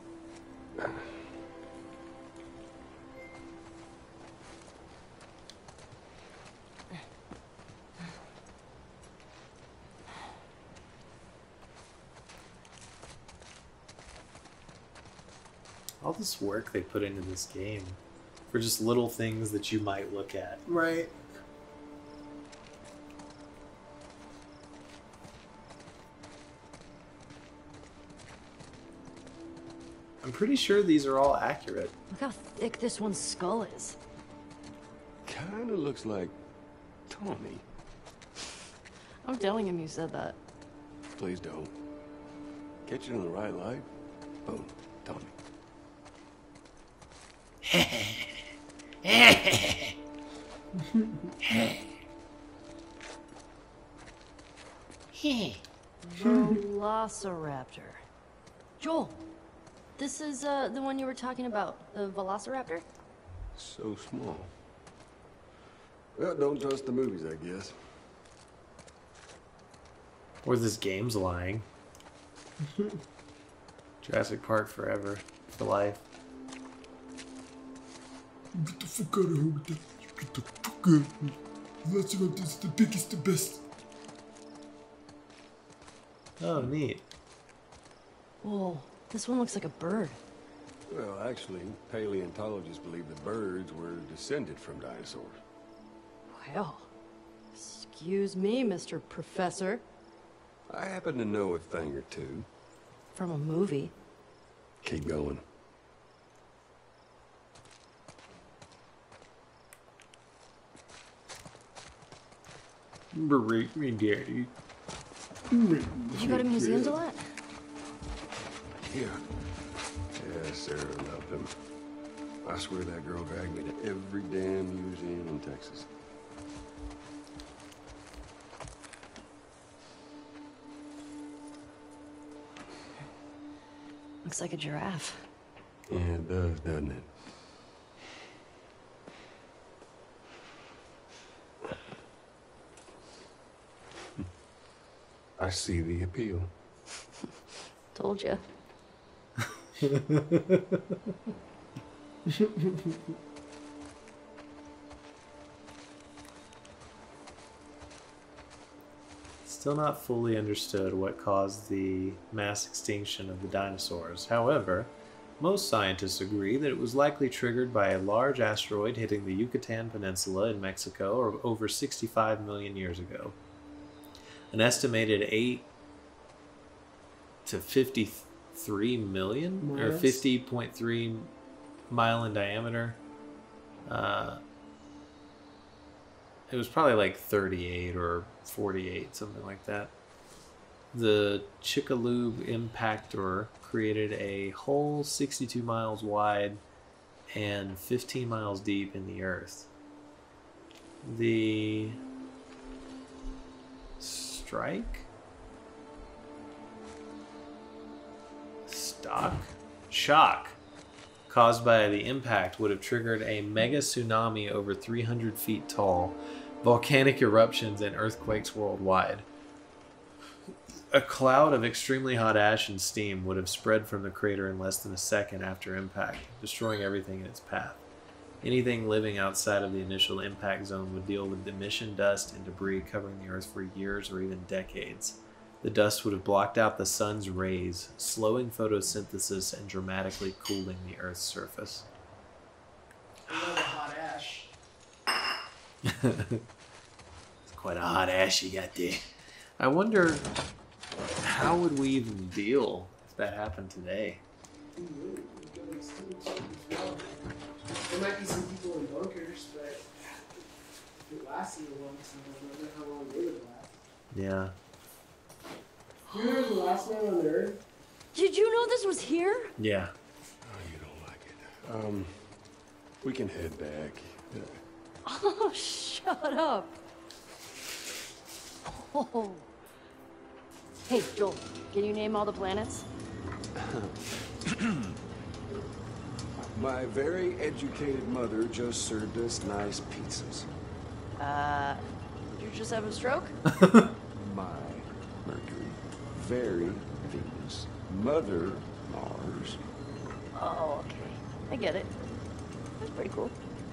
All this work they put into this game for just little things that you might look at. Right. I'm pretty sure these are all accurate. Look how thick this one's skull is. Kinda looks like Tommy. I'm telling him you said that. Please don't. Catch it in the right light. Boom. Tommy. Velociraptor. Joel, this is the one you were talking about, the Velociraptor? So small. Well, don't trust the movies, I guess. Or this game's lying. Jurassic Park forever. For life. Get the fuck out of here with that. Get the fuck out of here. Velociraptor's the biggest, the best. Oh, neat. Whoa, this one looks like a bird. Well, actually, paleontologists believe the birds were descended from dinosaurs. Well, excuse me, Mr. Professor. I happen to know a thing or two. From a movie. Keep going. Berate me, Daddy. Did you go to museums a lot? Yeah. Yeah, Sarah loved him. I swear that girl dragged me to every damn museum in Texas. Looks like a giraffe. Yeah, it does, doesn't it? I see the appeal. Told you. Still not fully understood what caused the mass extinction of the dinosaurs. However, most scientists agree that it was likely triggered by a large asteroid hitting the Yucatan Peninsula in Mexico over 65 million years ago. An estimated 8 to 53 million, or 50.3 mile in diameter. It was probably like 38 or 48, something like that. The Chicxulub impactor created a hole 62 miles wide and 15 miles deep in the earth. The shock caused by the impact would have triggered a mega tsunami over 300 feet tall, volcanic eruptions, and earthquakes worldwide. A cloud of extremely hot ash and steam would have spread from the crater in less than a second after impact, destroying everything in its path. Anything living outside of the initial impact zone would deal with emission dust and debris covering the Earth for years or even decades. The dust would have blocked out the sun's rays, slowing photosynthesis and dramatically cooling the Earth's surface. I love a hot ash. It's quite a hot ash you got there. I wonder, how would we even deal if that happened today? There might be some people in bunkers, but if it lasted a long time, I don't know how long they would last. Yeah. You remember the last man on Earth? Did you know this was here? Yeah. Oh, you don't like it. We can head back. Oh, shut up. Oh. Hey, Joel, can you name all the planets? My very educated mother just served us nice pizzas. Did you just have a stroke? My Mercury, very Venus, Mother Mars. Oh, okay. I get it. That's pretty cool.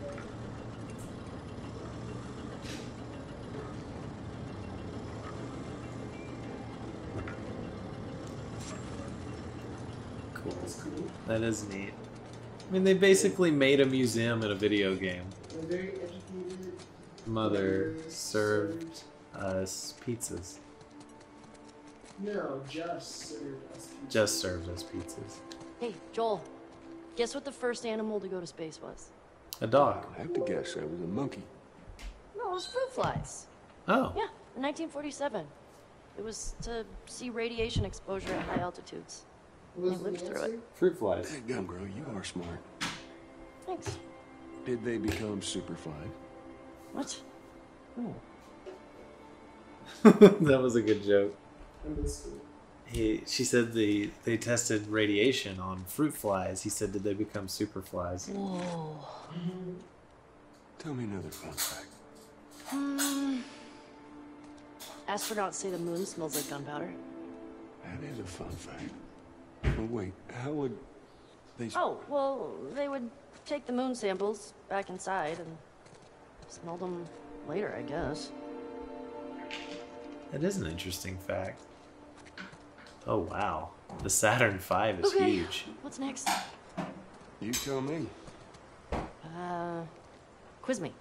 Cool. That is neat. I mean, they basically made a museum in a video game. A very educated Mother served us pizzas. No, just served us. Just served us pizzas. Hey, Joel, guess what the first animal to go to space was? A dog. I have to guess that was a monkey. No, it was fruit flies. Oh. Yeah, in 1947. It was to see radiation exposure at high altitudes. They lived through it. Fruit flies. Hey, Gum Girl, you are smart. Thanks. Did they become Superfly? What? Oh. That was a good joke. I missed it. She said they tested radiation on fruit flies. He said, did they become super flies? Whoa. Tell me another fun fact. Astronauts say the moon smells like gunpowder. That is a fun fact. Well, wait, how would they... Oh, well, they would take the moon samples back inside and smell them later, I guess. That is an interesting fact. Oh wow, the Saturn V is huge. What's next? You tell me. Quiz me.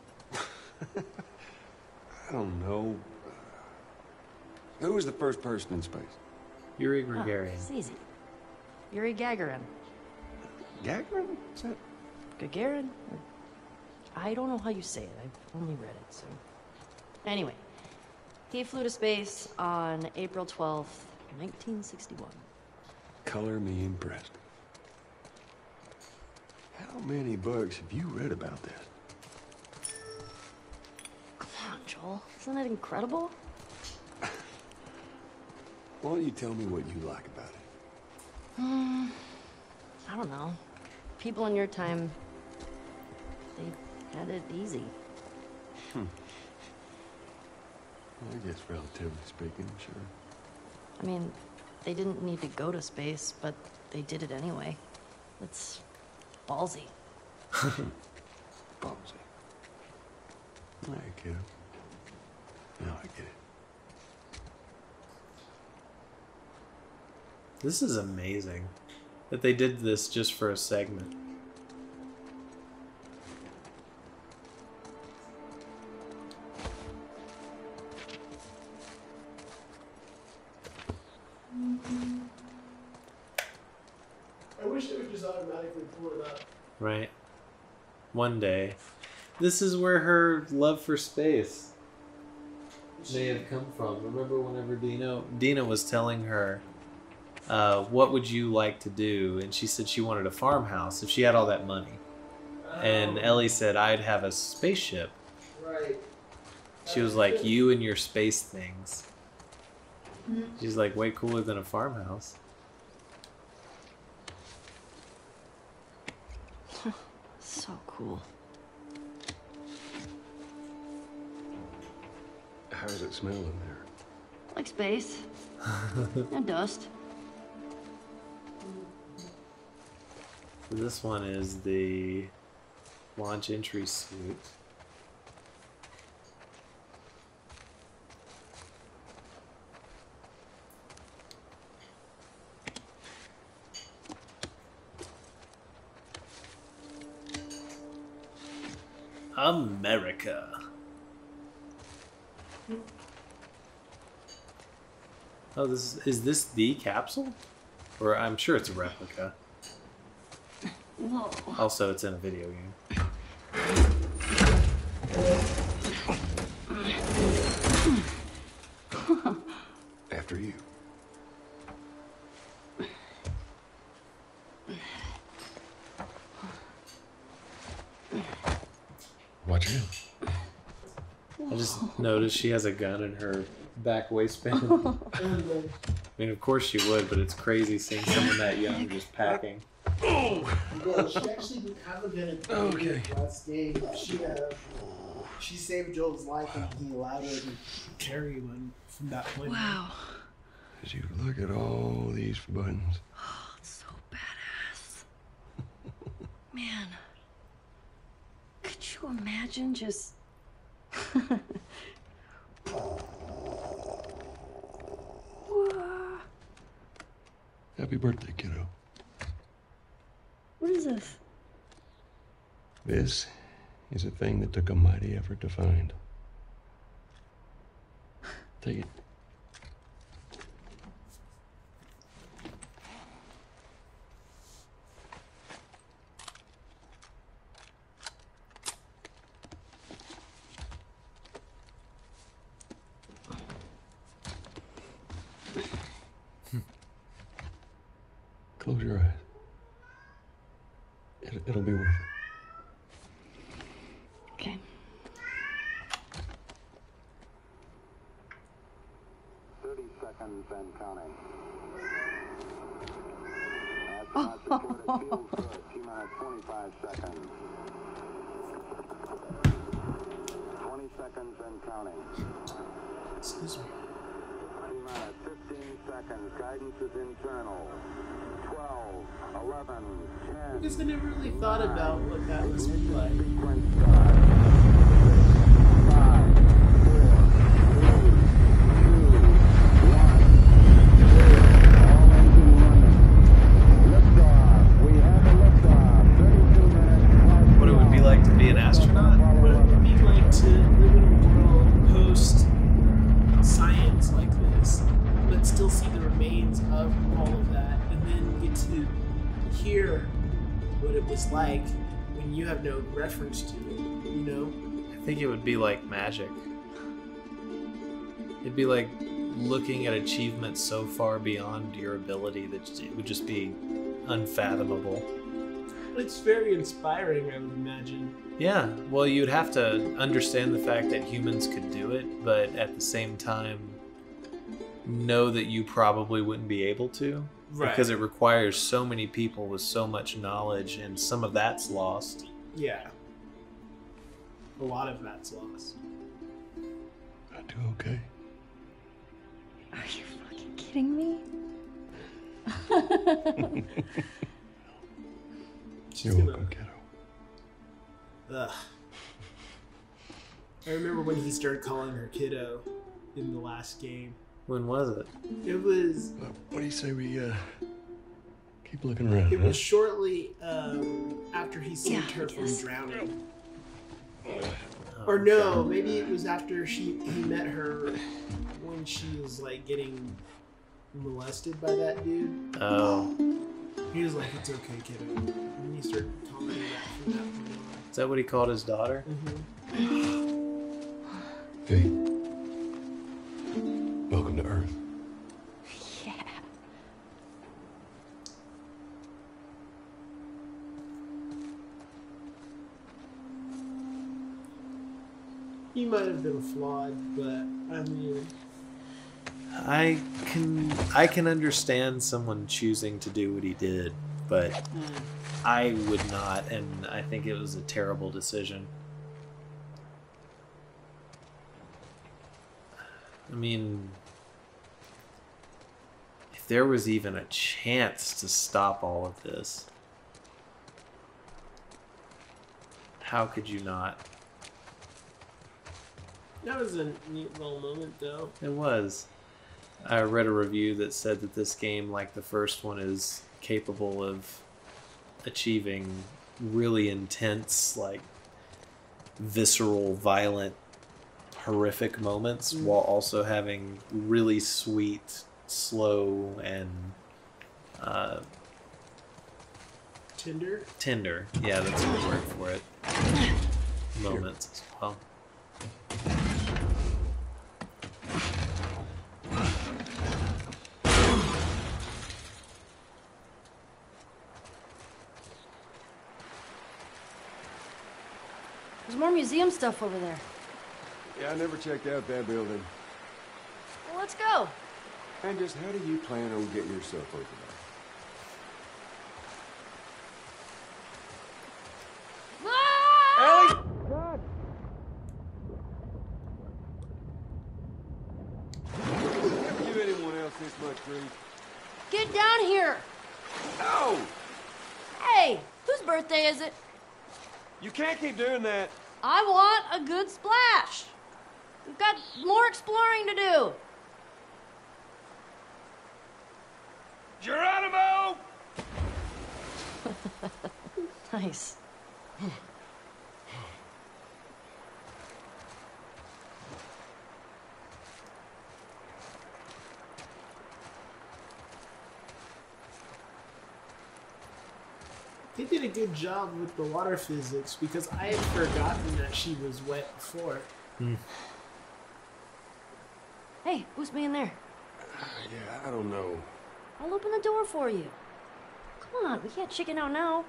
I don't know. Who was the first person in space? Yuri Oh, Gagarin. it's easy. Yuri Gagarin. Gagarin? Is that... Gagarin? I don't know how you say it. I've only read it, so... Anyway, he flew to space on April 12th, 1961. Color me impressed. How many books have you read about this? Come on, Joel. Isn't that incredible? Why don't you tell me what you like about it? I don't know. People in your time, they had it easy. I guess relatively speaking, sure. I mean, they didn't need to go to space, but they did it anyway. It's ballsy. Ballsy. I get it. No, I get it. This is amazing that they did this just for a segment. I wish they would just automatically pull it up. Right. One day. This is where her love for space may have come from. Remember whenever Dina was telling her, what would you like to do? And she said she wanted a farmhouse if she had all that money. And Ellie said, I'd have a spaceship. Right. She was like, you and your space things. She's like, way cooler than a farmhouse. So cool. How does it smell in there? Like space. And dust. This one is the launch entry suit. America. Oh, is this the capsule? Or I'm sure it's a replica. Whoa. Also, it's in a video game. After you. Watch out. I just noticed she has a gun in her back waistband. I mean, of course she would, but it's crazy seeing someone that young just packing. Yeah, she actually didn't have a gun at the last game. She saved Joel's life and he allowed her to carry one from that point. Wow. As you look at all these buttons. Oh, it's so badass. Man. Could you imagine just... Happy birthday, kiddo. What is this? This is a thing that took a mighty effort to find. Take it. Close your eyes. It'll be worth it. Okay. Seconds and counting. Astronauts reported field good. T-minus 25 seconds. 20 seconds and counting. Excuse me. T-minus 15 seconds. Guidance is internal. 12, 11, 10. Because I never really thought about what that was like. Sequence start. 5, hear what it was like when you have no reference to it, you know? I think it would be like magic. It'd be like looking at achievements so far beyond your ability that it would just be unfathomable. It's very inspiring, I would imagine. Yeah, well, you'd have to understand the fact that humans could do it, but at the same time, know that you probably wouldn't be able to. Right. Because it requires so many people with so much knowledge, and some of that's lost. Yeah. A lot of that's lost. I do okay. Are you fucking kidding me? She's You're gonna... welcome, kiddo. Ugh. I remember when he started calling her kiddo in the last game. When was it? It was... What do you say we keep looking around? It huh? was shortly after he saved Yeah, her I from guess. drowning. Oh, Or no, maybe it was after he met her when she was like getting molested by that dude. Oh. He was like, "It's okay, kiddo." And then he started calling her that from that point Is that what he called his daughter? on. V. Welcome to Earth. Yeah. He might have been flawed, but I mean, I can understand someone choosing to do what he did, but I would not, and I think it was a terrible decision. I mean, if there was even a chance to stop all of this, how could you not? that was a neat little moment, though. It was. I read a review that said that this game, like the first one, is capable of achieving really intense, like visceral, violent, horrific moments while also having really sweet, slow, and Tinder. yeah, that's a good word for it, moments as well. There's more museum stuff over there. Yeah, I never checked out that building. Well, let's go. And just how do you plan on getting yourself over there? Ah! Never give anyone else this much grief. Get down here. No! Hey, whose birthday is it? You can't keep doing that. I want a good splash. We've got more exploring to do. Geronimo! Nice. They did a good job with the water physics because I had forgotten that she was wet before. Hey, who's being there? Yeah, I don't know. I'll open the door for you. Come on, we can't chicken out now.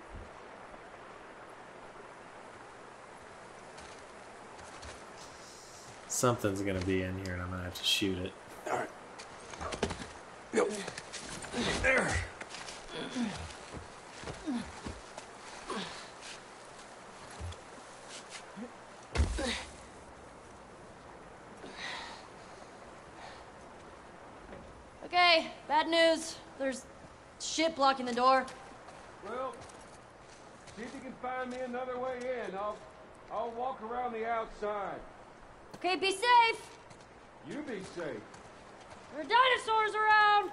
Something's gonna be in here, and I'm gonna have to shoot it. All right. Yep. There. Okay, bad news. There's shit blocking the door. Well, see if you can find me another way in. I'll walk around the outside. Okay, be safe. You be safe. There are dinosaurs around.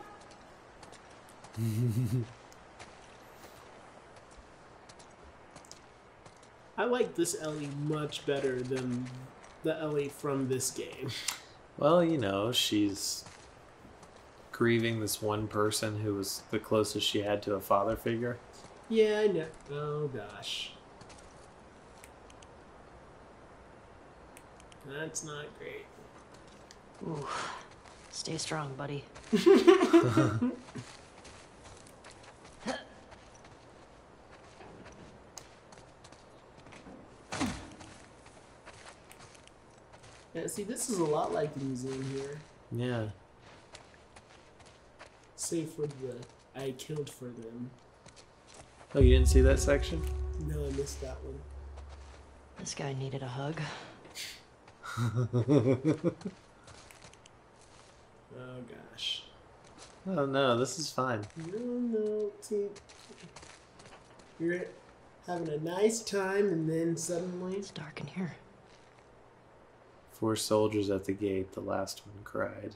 I like this Ellie much better than the Ellie from this game. Well, you know, she's grieving this one person who was the closest she had to a father figure. Yeah, I know. Oh gosh. That's not great. Ooh. Stay strong, buddy. Yeah, see, this is a lot like the museum here. Yeah. Save for the I killed for them. Oh, you didn't see that section? No, I missed that one. This guy needed a hug. Oh gosh. Oh no, this is fine. No. See, you're having a nice time, and then suddenly. It's dark in here. 4 soldiers at the gate. The last one cried.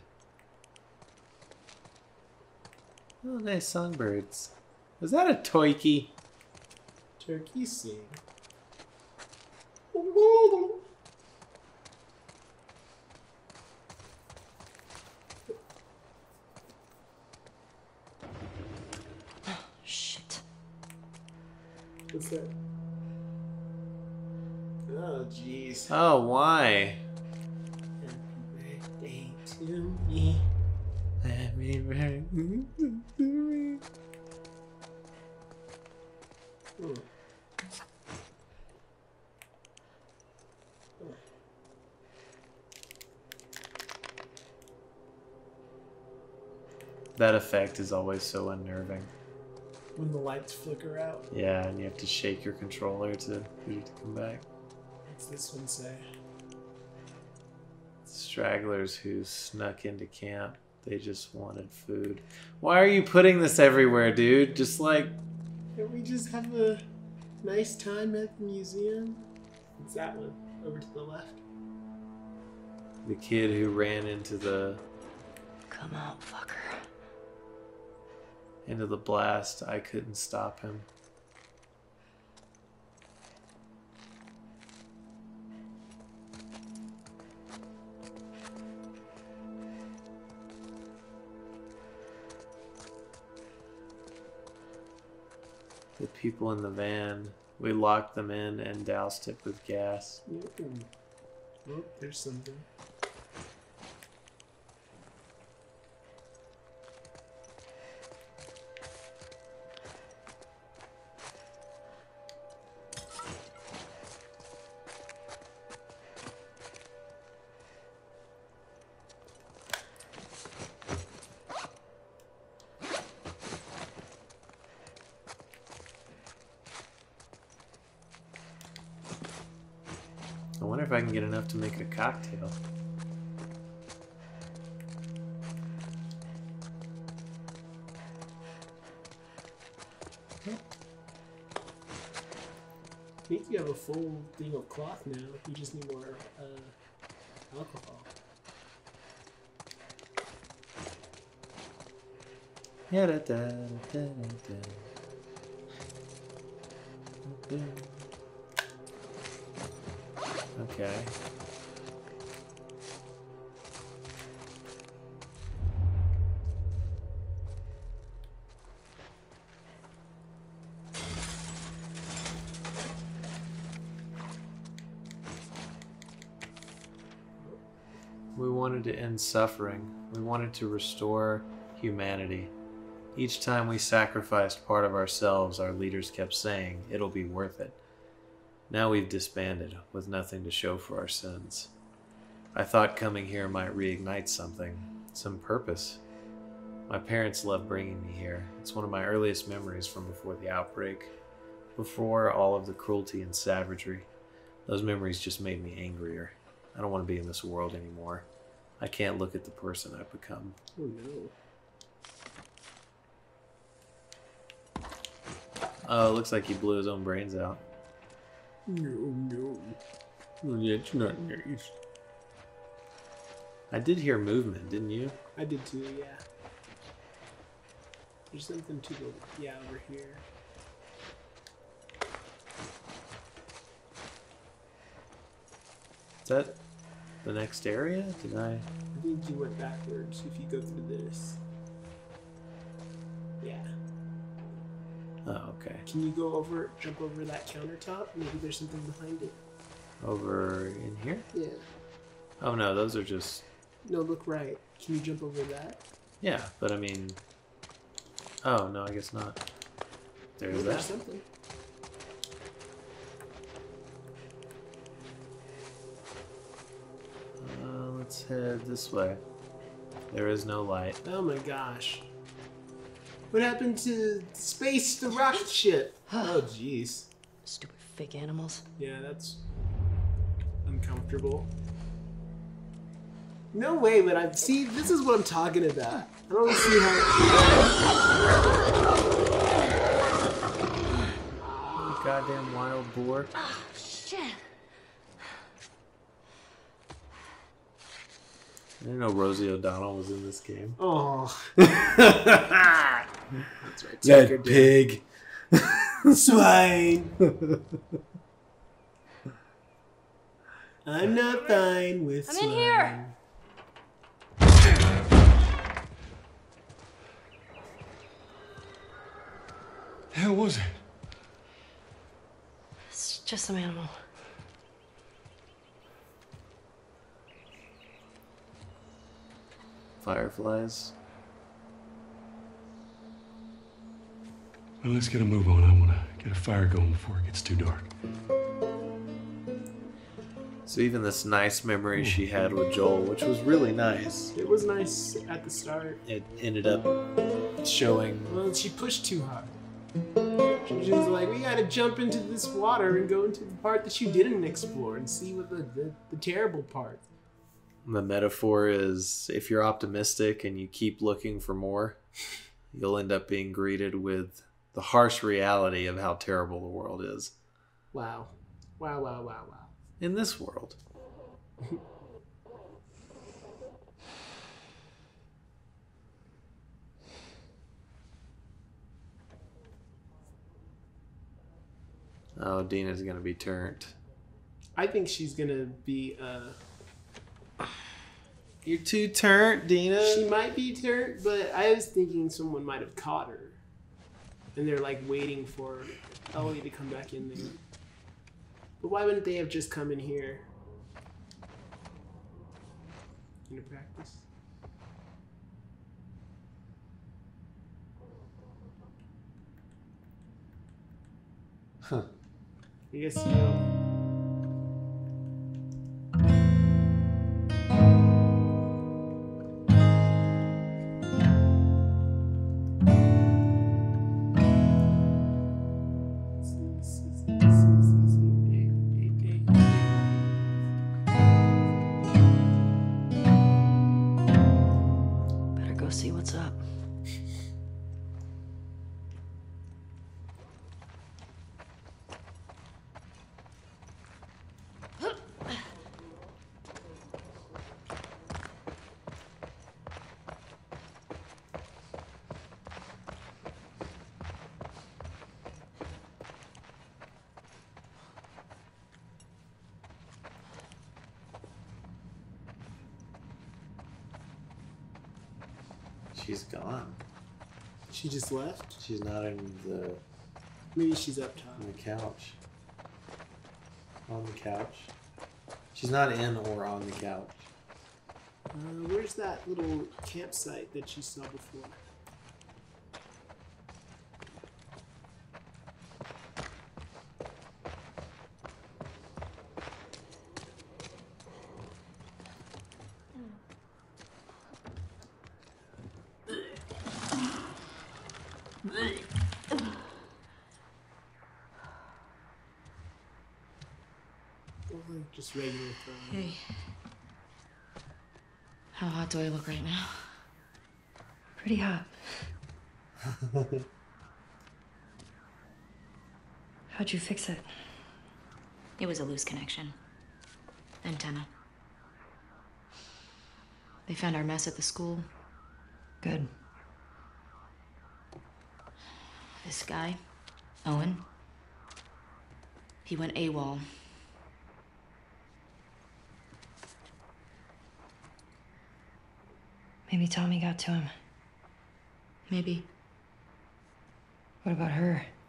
Oh, nice songbirds. Was that a toiki? Turkey sing. Shit. What's that? Oh jeez. Oh, why? Happy birthday to me. Happy birthday to me. Hmm. That effect is always so unnerving. When the lights flicker out. Yeah, and you have to shake your controller to get it to come back. What's this one say? Stragglers who snuck into camp. They just wanted food. Why are you putting this everywhere, dude? Just like... Can we just have a nice time at the museum? It's that one. Over to the left. the kid who ran into the... Come out, fucker. into the blast. I couldn't stop him. The people in the van, we locked them in and doused it with gas. Oh, there's something. I wonder if I can get enough to make a cocktail. I think you have a full thing of cloth now. You just need more alcohol. Yeah, da, da, da, da. Okay. We wanted to end suffering. We wanted to restore humanity. Each time we sacrificed part of ourselves, our leaders kept saying, "It'll be worth it." Now we've disbanded, with nothing to show for our sins. I thought coming here might reignite something, some purpose. My parents loved bringing me here. It's one of my earliest memories from before the outbreak, before all of the cruelty and savagery. Those memories just made me angrier. I don't want to be in this world anymore. I can't look at the person I've become. Oh no. Oh, it looks like he blew his own brains out. No. It's not nice. I did hear movement, didn't you? I did too, yeah. There's something to the... yeah, over here. Is that the next area? Did I? I think you went backwards if you go through this. Yeah. Oh, okay. Can you jump over that countertop? Maybe there's something behind it. Over in here? Yeah. Oh no, those are just... No, look right. Can you jump over that? Yeah, but I mean... Oh, no, I guess not. There's Maybe that. something. Let's head this way. There is no light. Oh my gosh. What happened to space, the rocket ship? Oh jeez. Stupid fake animals. Yeah, that's uncomfortable. No way, but I see. This is what I'm talking about. I don't see how. Oh, goddamn wild boar. Oh, shit. I didn't know Rosie O'Donnell was in this game. Oh. That's right. Take her That down. pig. Swine. I'm not fine with I'm swine. in here. The hell was it? It's just some animal. Fireflies. Well, let's get a move on. I want to get a fire going before it gets too dark. So even this nice memory she had with Joel, which was really nice, It was nice at the start. it ended up showing... Well, she pushed too hard. She was like, we gotta jump into this water and go into the part that you didn't explore and see what the terrible part. The metaphor is, if you're optimistic and you keep looking for more, you'll end up being greeted with the harsh reality of how terrible the world is. Wow. Wow, wow, wow, wow. In this world. Oh, Dina's gonna be turned. I think she's gonna be, You're too turnt, Dina. she might be turned, but I was thinking someone might have caught her. And they're like waiting for Ellie to come back in there. But why wouldn't they have just come in here? Into practice. Huh. I guess you know. Better go see what's up. She's gone. She just left? She's not in the Maybe she's up top. couch. On the couch. She's not in or on the couch. Where's that little campsite that you saw before? Or just regular phone. Hey. How hot do I look right now? Pretty hot. How'd you fix it? It was a loose connection. Antenna. They found our mess at the school. Good. This guy, Owen, he went AWOL. Maybe Tommy got to him. Maybe. What about her?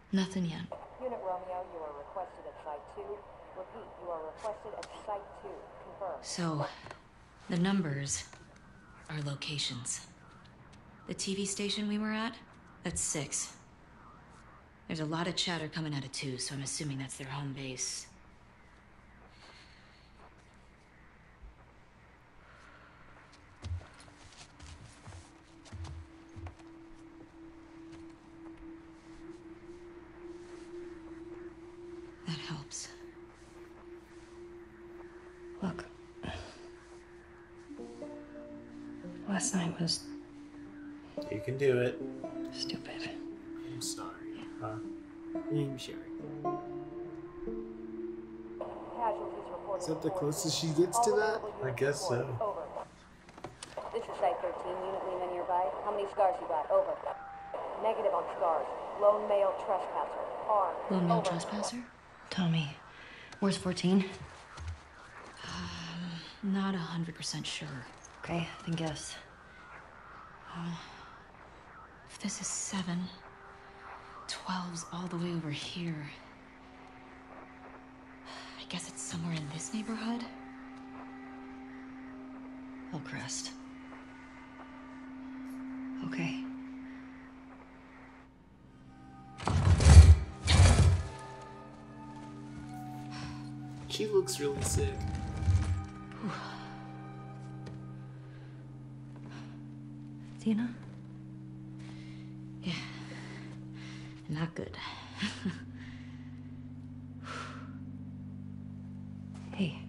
Nothing yet. Unit Romeo, you are requested at Site 2. Repeat, you are requested at Site 2. Confirm. So, the numbers are locations. The TV station we were at, that's 6. There's a lot of chatter coming out of 2, so I'm assuming that's their home base. That helps. Look. Last night was You can do it. stupid. I'm sorry. Huh? I'm sorry. Casualties reported. Is that the closest she gets to that? I guess so. Over. This is Site 13. Unit Lima nearby. How many scars you got? Over. Negative on scars. Lone male trespasser. Armed. Lone male Over. trespasser? Tommy, where's 14? Not 100% sure. Okay, then guess. If this is 7, 12's all the way over here. I guess it's somewhere in this neighborhood? Hillcrest. Okay. She looks really sick. Tina? Yeah. Not good. Hey.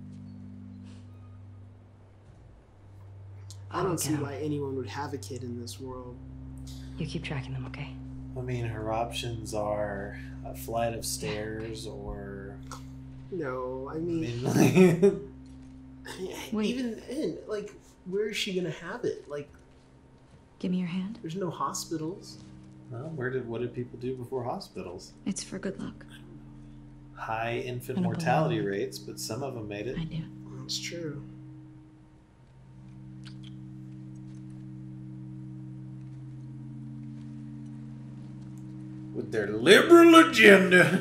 I don't see Okay. why anyone would have a kid in this world. You keep tracking them, okay? I mean, her options are a flight of stairs or. No, I I mean, mean, like, Wait. even then, like, where is she gonna have it? Like, Give me your hand. there's no hospitals. well, what did people do before hospitals? It's for good luck. High infant I don't mortality believe rates, but some of them made it. I do. It's true. With their liberal agenda.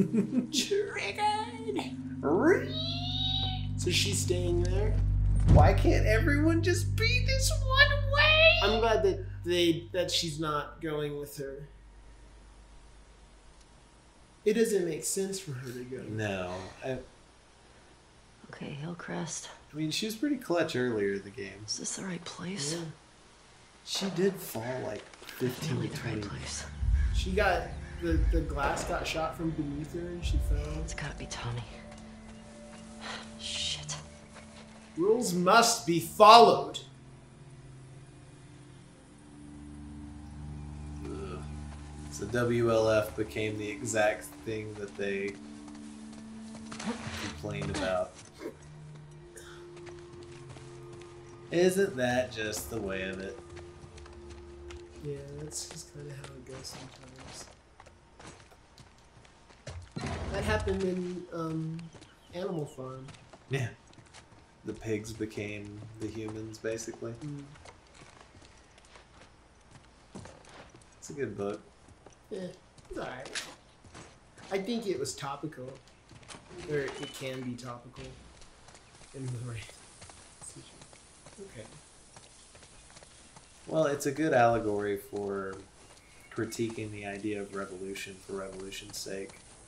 Triggered. So she's staying there. Why can't everyone just be this one way? I'm glad that she's not going with her. It doesn't make sense for her to go. No. I Okay, Hillcrest. mean, she was pretty clutch earlier in the game. Is this the right place? Yeah. She did fall like 15 Really to the right 20. place. She got the glass got shot from beneath her and she fell. It's gotta be Tommy. Shit. Rules must be followed. Ugh. So WLF became the exact thing that they complained about. Isn't that just the way of it? Yeah, that's just kind of how it goes sometimes. That happened in Animal Farm. Yeah. The pigs became the humans, basically. Mm. It's a good book. Yeah, it's alright. I think it was topical. Or it can be topical. In the right situation. Okay. Well, it's a good allegory for critiquing the idea of revolution for revolution's sake.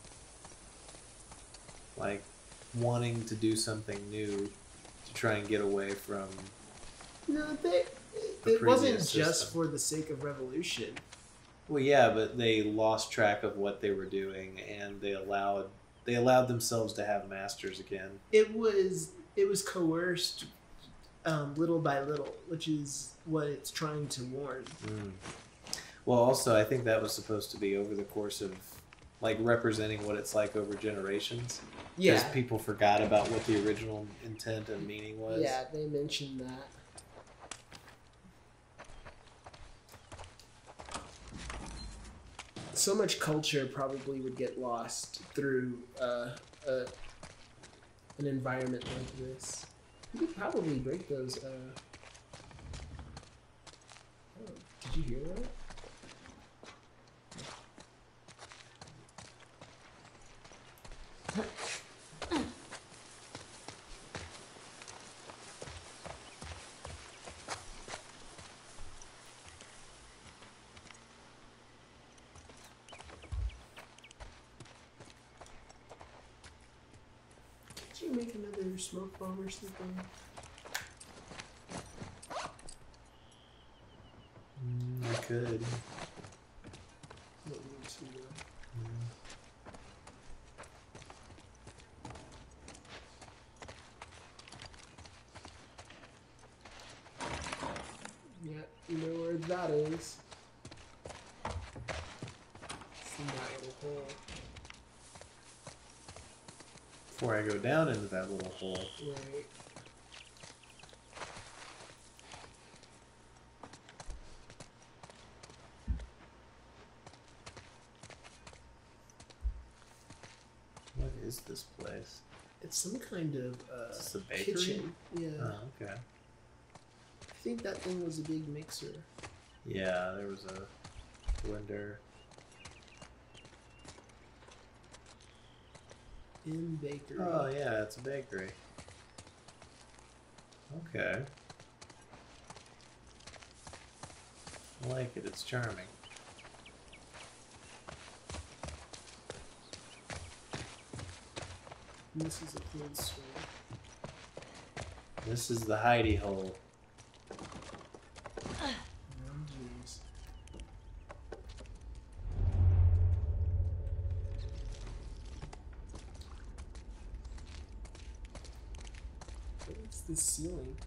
Like, wanting to do something new to try and get away from... No, The it wasn't previous just system. for the sake of revolution. Well, yeah, but they lost track of what they were doing, and they allowed themselves to have masters again. It was coerced little by little, which is what it's trying to warn. Mm. Well, also, I think that was supposed to be over the course of, like, representing what it's like over generations. Yeah. Because people forgot about what the original intent and meaning was. Yeah, they mentioned that. So much culture probably would get lost through an environment like this. You could probably break those. Oh, did you hear that? Should we make another smoke bomb or something? I could. Don't need to, though. Yeah, you know where that is. It's in that little hole. Before I go down into that little hole. Right. What is this place? It's some kind of Is this a bakery? kitchen. Yeah. Oh, okay. I think that thing was a big mixer. Yeah, there was a blender. In bakery. Oh yeah, it's a bakery. Okay. I like it, it's charming. And this is a clothes store. This is the hidey hole. Oh jeez. What's this ceiling?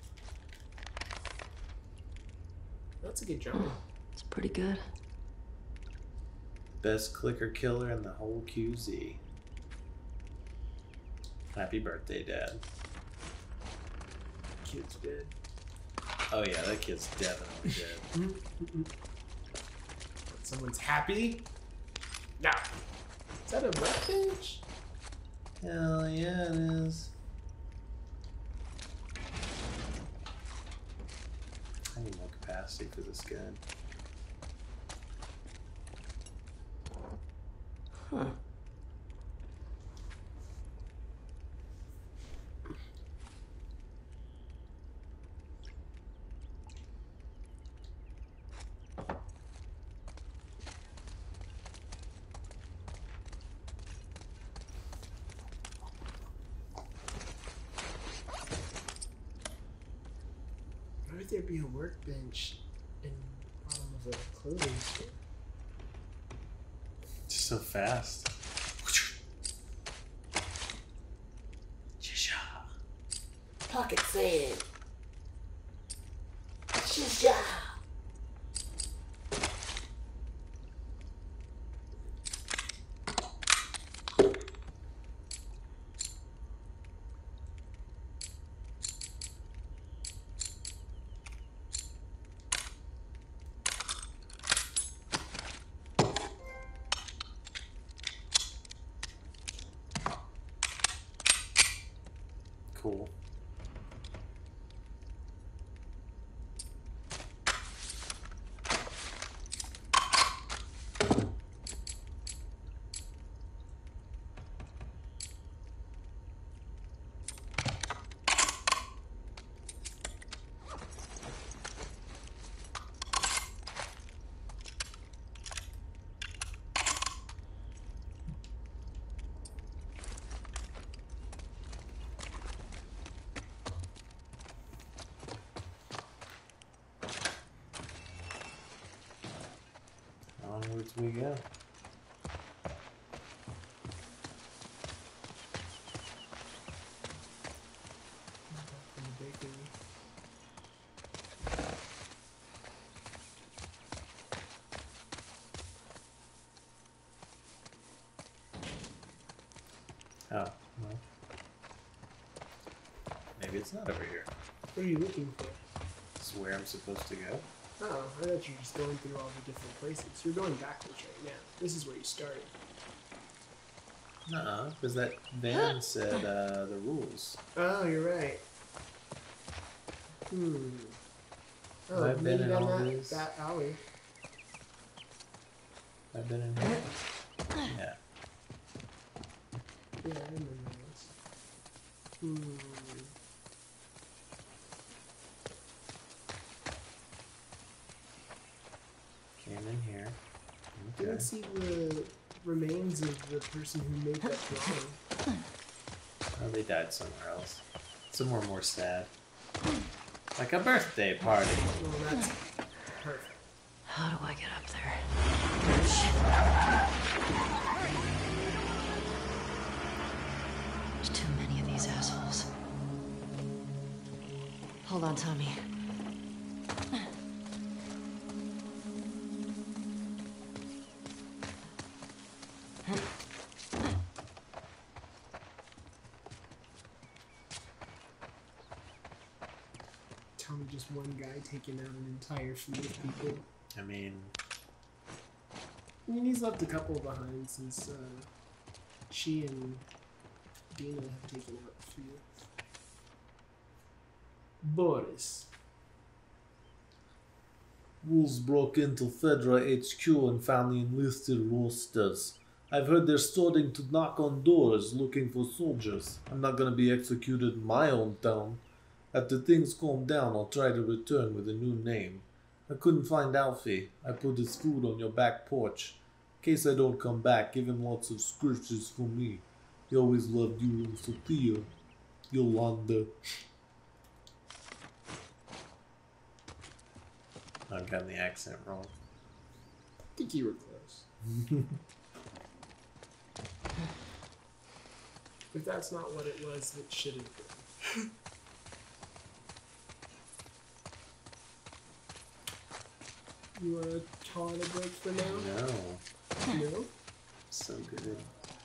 That's a good jump. It's pretty good. Best clicker killer in the whole QZ. Happy birthday, Dad. Kid's dead. Oh yeah, that kid's definitely dead. Someone's happy? No. Is that a workbench? Hell yeah, it is. I need more capacity for this gun. Huh. Why would there be a workbench in the bottom of a clothing store? Just so fast. Pocket sand. Shisha. Cool. Onwards we go. From the bakery. Oh, well. Maybe it's not over here. What are you looking for? This is where I'm supposed to go. Oh, I thought you were just going through all the different places. You're going backwards right now. This is where you started. Nuh-uh, because that van said the rules. Oh, you're right. Hmm. Oh, I've been maybe in down all that, these. that alley. I've been in here. Yeah. Yeah, I remember this. Hmm. Came in here. Didn't Okay. see the remains of the person who made that drawing. Oh, they died somewhere else. Somewhere more sad. Like a birthday party. Well, that's perfect. How do I get up there? There's too many of these assholes. Hold on, Tommy. Tommy, just one guy taking out an entire fleet of people. I mean, He's left a couple behind since she and Dina have taken out a few. Boris. Wolves broke into Fedra HQ and found the enlisted roasters. I've heard they're starting to knock on doors looking for soldiers. I'm not gonna be executed in my own town. After things calm down, I'll try to return with a new name. I couldn't find Alfie. I put his food on your back porch. In case I don't come back, give him lots of scriptures for me. He always loved you and Sophia. Yolanda. I've gotten the accent wrong. I think you were close. If that's not what it was, it should have been. You want to call it a break for now? No. No? So good.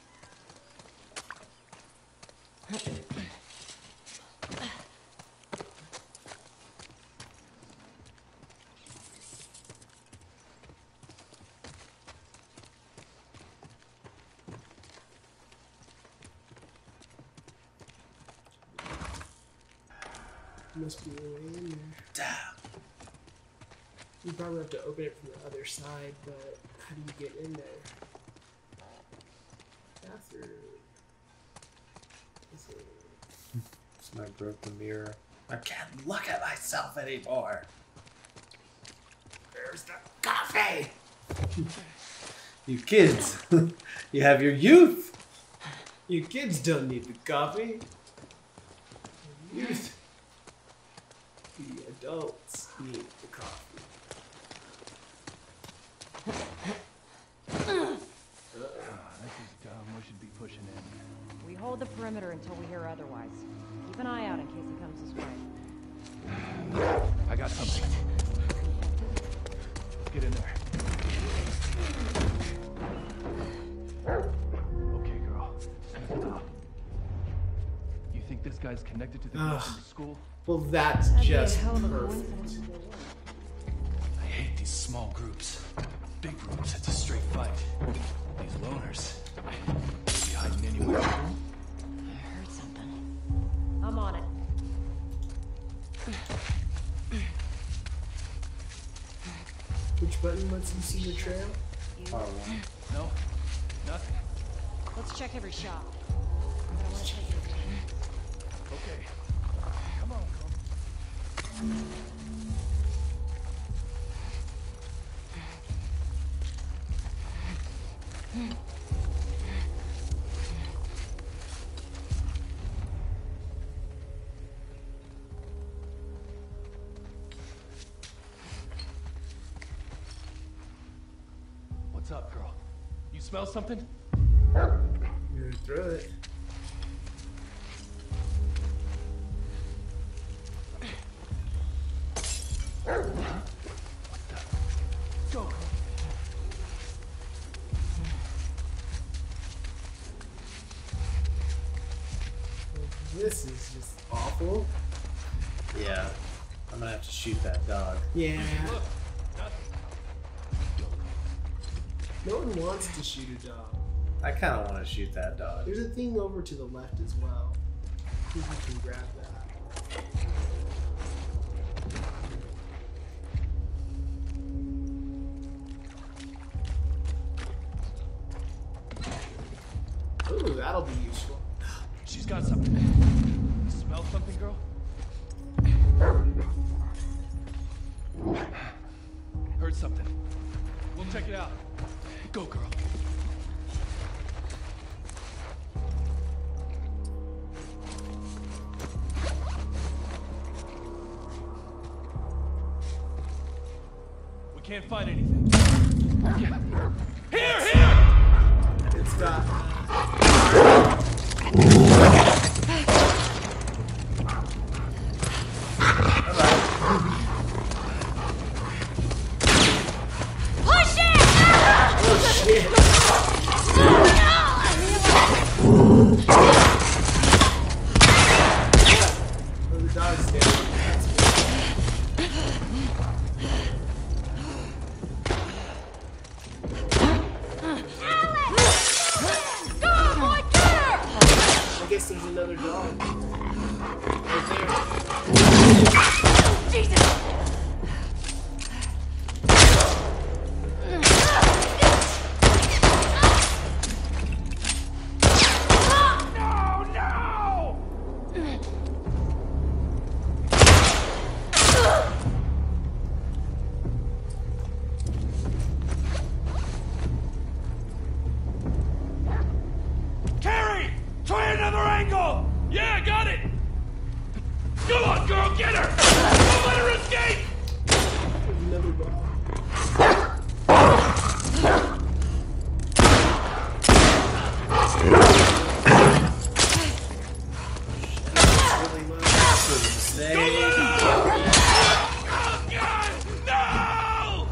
Must be a way in there. Damn. You probably have to open it from the other side, but how do you get in there? Bathroom. I broke the mirror. I can't look at myself anymore. Where's the coffee? You kids, you have your youth. You kids don't need the coffee. Youth. The adults need the coffee. This is dumb. We should be pushing in. We hold the perimeter until we hear otherwise. Keep an eye out in case he comes this way. I got something. Let's get in there. Okay, girl. Stop. You think this guy's connected to the girl from the school? Well, that's just perfect. I hate these small groups. Big groups, it's a straight fight. These loners, they be hiding anywhere. I heard something. I'm on it. Which button lets you see your trail? No, nothing. Let's check every shop. I don't want to take your time. Okay. Come on, What's up, girl? You smell something? You're through it. Go. This is just awful. Yeah, I'm gonna have to shoot that dog. Yeah. No one wants to shoot a dog. I kind of want to shoot that dog. There's a thing over to the left as well. I think we can grab that. Ooh, that'll be useful. She's got something. You smell something, girl? Heard something. We'll check it out. Go, girl. Can't find anything. Here! It's got. Push it! Oh shit! Oh, the dog's dead. I guess there's another dog. Right there. Jesus! Carrie! Try another angle! Yeah, got it! Come on, girl, get her! Don't let her escape! There's another dog. Really low. Stay. Oh, God! No!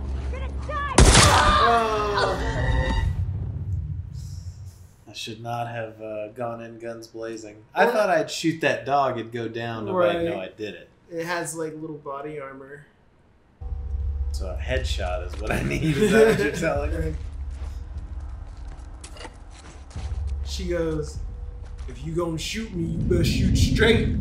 I should not have gone in guns blazing. I thought I'd shoot that dog and go down. Nobody know I did it. It has like little body armor. So a headshot is what I need. Is that what you're telling me? She goes, "If you gonna shoot me, you better shoot straight."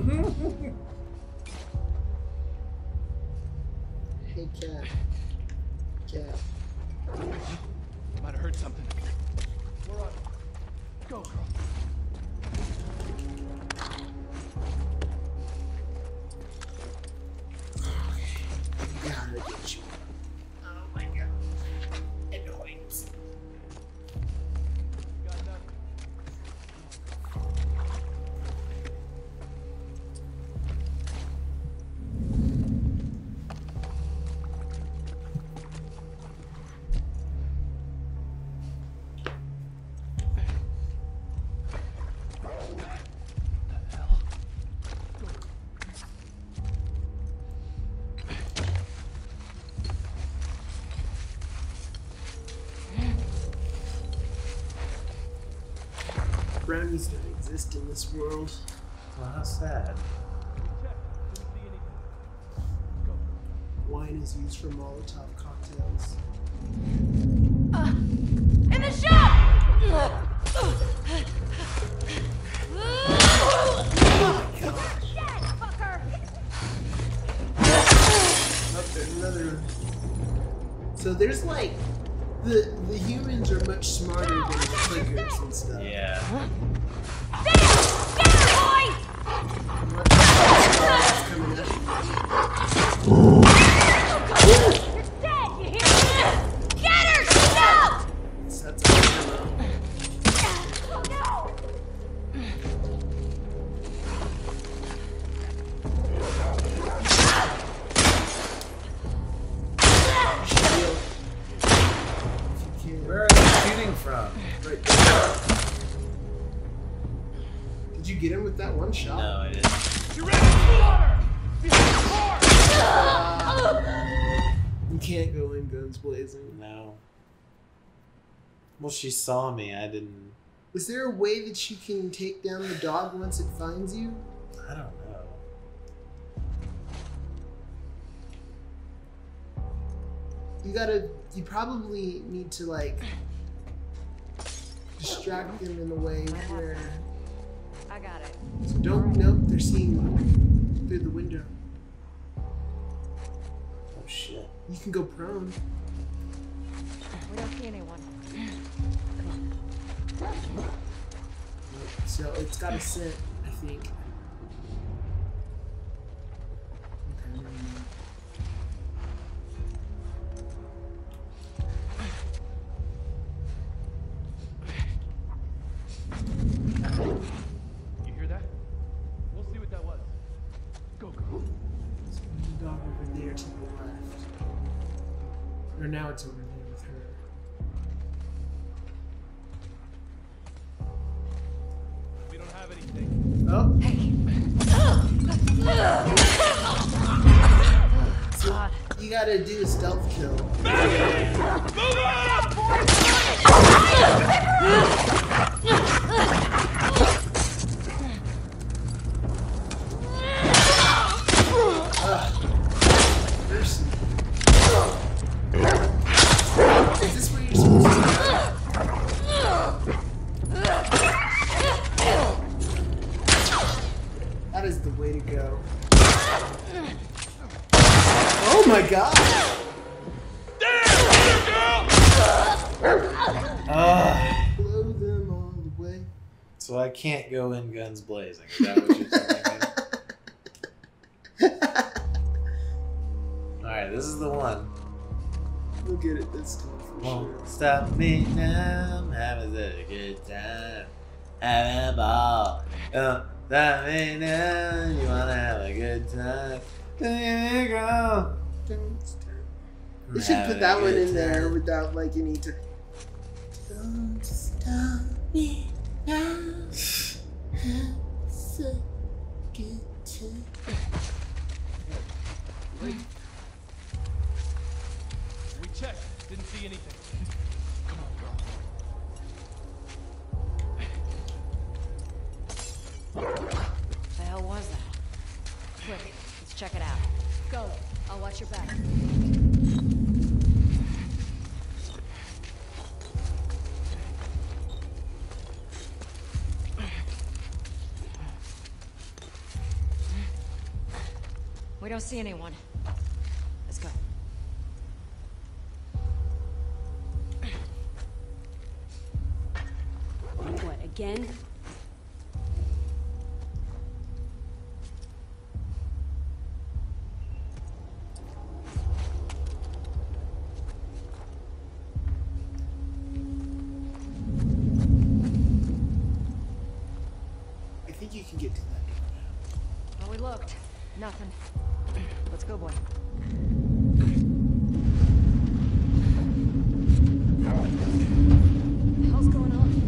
Hey, cat. Cat. Might have heard something. We're on. Go, girl. Gotta get you. Oh my god. It hurts. Got nothing. Brownies don't exist in this world. Well, how sad. Wine is used for Molotov cocktails. In the shop! Oh, there's another. So there's like the humans are much smarter than the clickers and stuff. Yeah. Coming up. You're dead, you hear me? Get her! No! That's a demo. Oh, no! Where are they shooting from? Right there. Did you get him with that one shot? No, I didn't. You're ready for water! Behind the car! You can't go in guns blazing. No. Well, she saw me. I didn't. Is there a way that you can take down the dog once it finds you? I don't know. You probably need to like distract them in a way where. I got it. So nope, they're seeing you through the window. Oh shit. You can go prone. We don't see anyone. So it's got a scent, I think. You hear that? We'll see what that was. Go, girl. The dog over there to the left. Or now it's over there with her. We don't have anything. Oh. So you gotta do a stealth kill. Mercy. Is this where you're supposed to go? That is the way to go. Oh my god! Blow them all the way. So I can't go in guns blazing. Is that what you're telling me? Alright, this is the one. We'll get it this time for Won't sure. stop me now. I'm having a good time. Having a ball. Don't stop me now. You wanna have a good time. Here you go. They should put that one in there without like any to. Don't stop me now. It's a good time. We checked. Didn't see anything. Come on, girl. What the hell was that? Quick, let's check it out. Go. I'll watch your back. We don't see anyone. Let's go. What, again? I think you can get to that. Well, we looked. Nothing. Let's go, boy. What the hell's going on?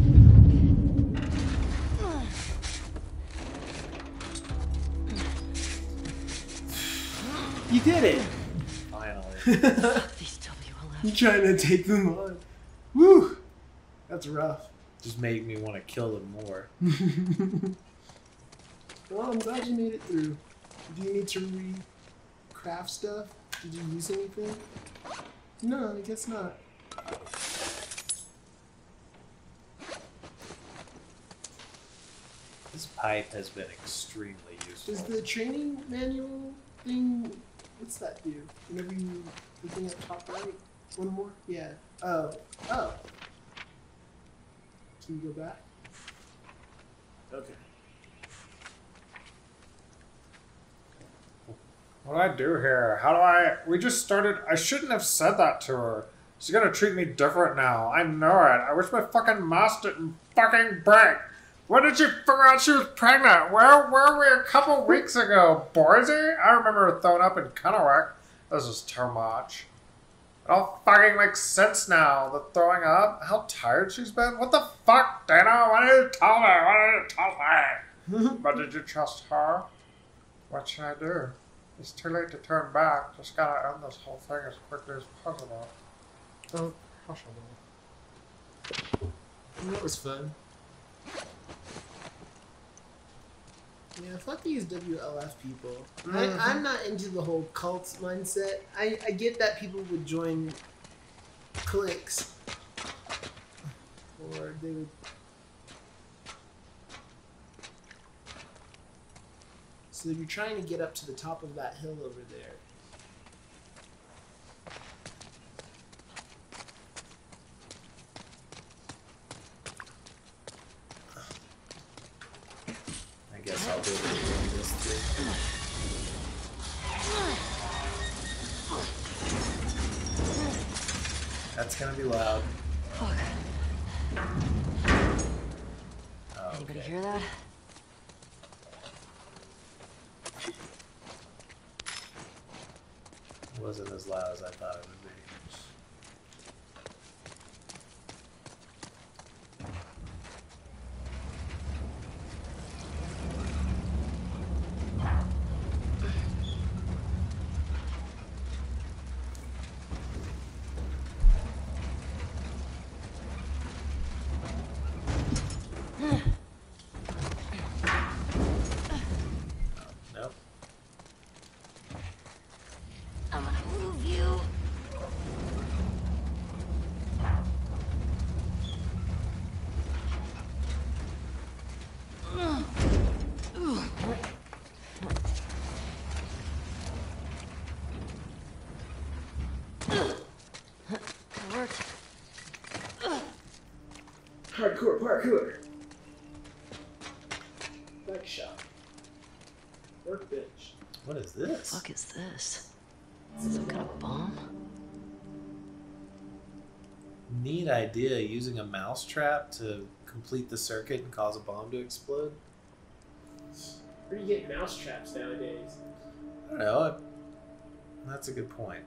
You did it! Finally. These You trying to take them on? Woo! That's rough. Just made me want to kill them more. Well, I'm glad you made it through. Do you need to recraft stuff? Did you use anything? No, I guess not. This pipe has been extremely useful. Does the training manual thing, what's that do? Whenever you, the thing up top right? One more? Yeah. Oh. Oh. Can you go back? Okay. What do I do here? How do I... We just started... I shouldn't have said that to her. She's gonna treat me different now. I know it. I wish my fucking mouse didn't fucking break. When did you figure out she was pregnant? Where were we a couple weeks ago, Boise? I remember her throwing up in Kennewick. This is too much. It all fucking makes sense now. The throwing up, how tired she's been. What the fuck, Dana? Why did you tell me? Why did you tell me? But did you trust her? What should I do? It's too late to turn back. Just gotta end this whole thing as quickly as possible. Oh, possible. That was fun. Yeah, fuck these WLF people. I'm not into the whole cult mindset. I get that people would join cliques. Or they would... So if you're trying to get up to the top of that hill over there. I guess I'll be able to do this too. That's gonna be loud. Fuck. Oh, Anybody okay. hear that? It wasn't as loud as I thought it would be. That worked. Hardcore parkour. Back shot. Workbench. What is this? Fuck is this? Is this some kind of bomb? Neat idea, using a mousetrap to complete the circuit and cause a bomb to explode. Where do you get mouse traps nowadays? I don't know. That's a good point.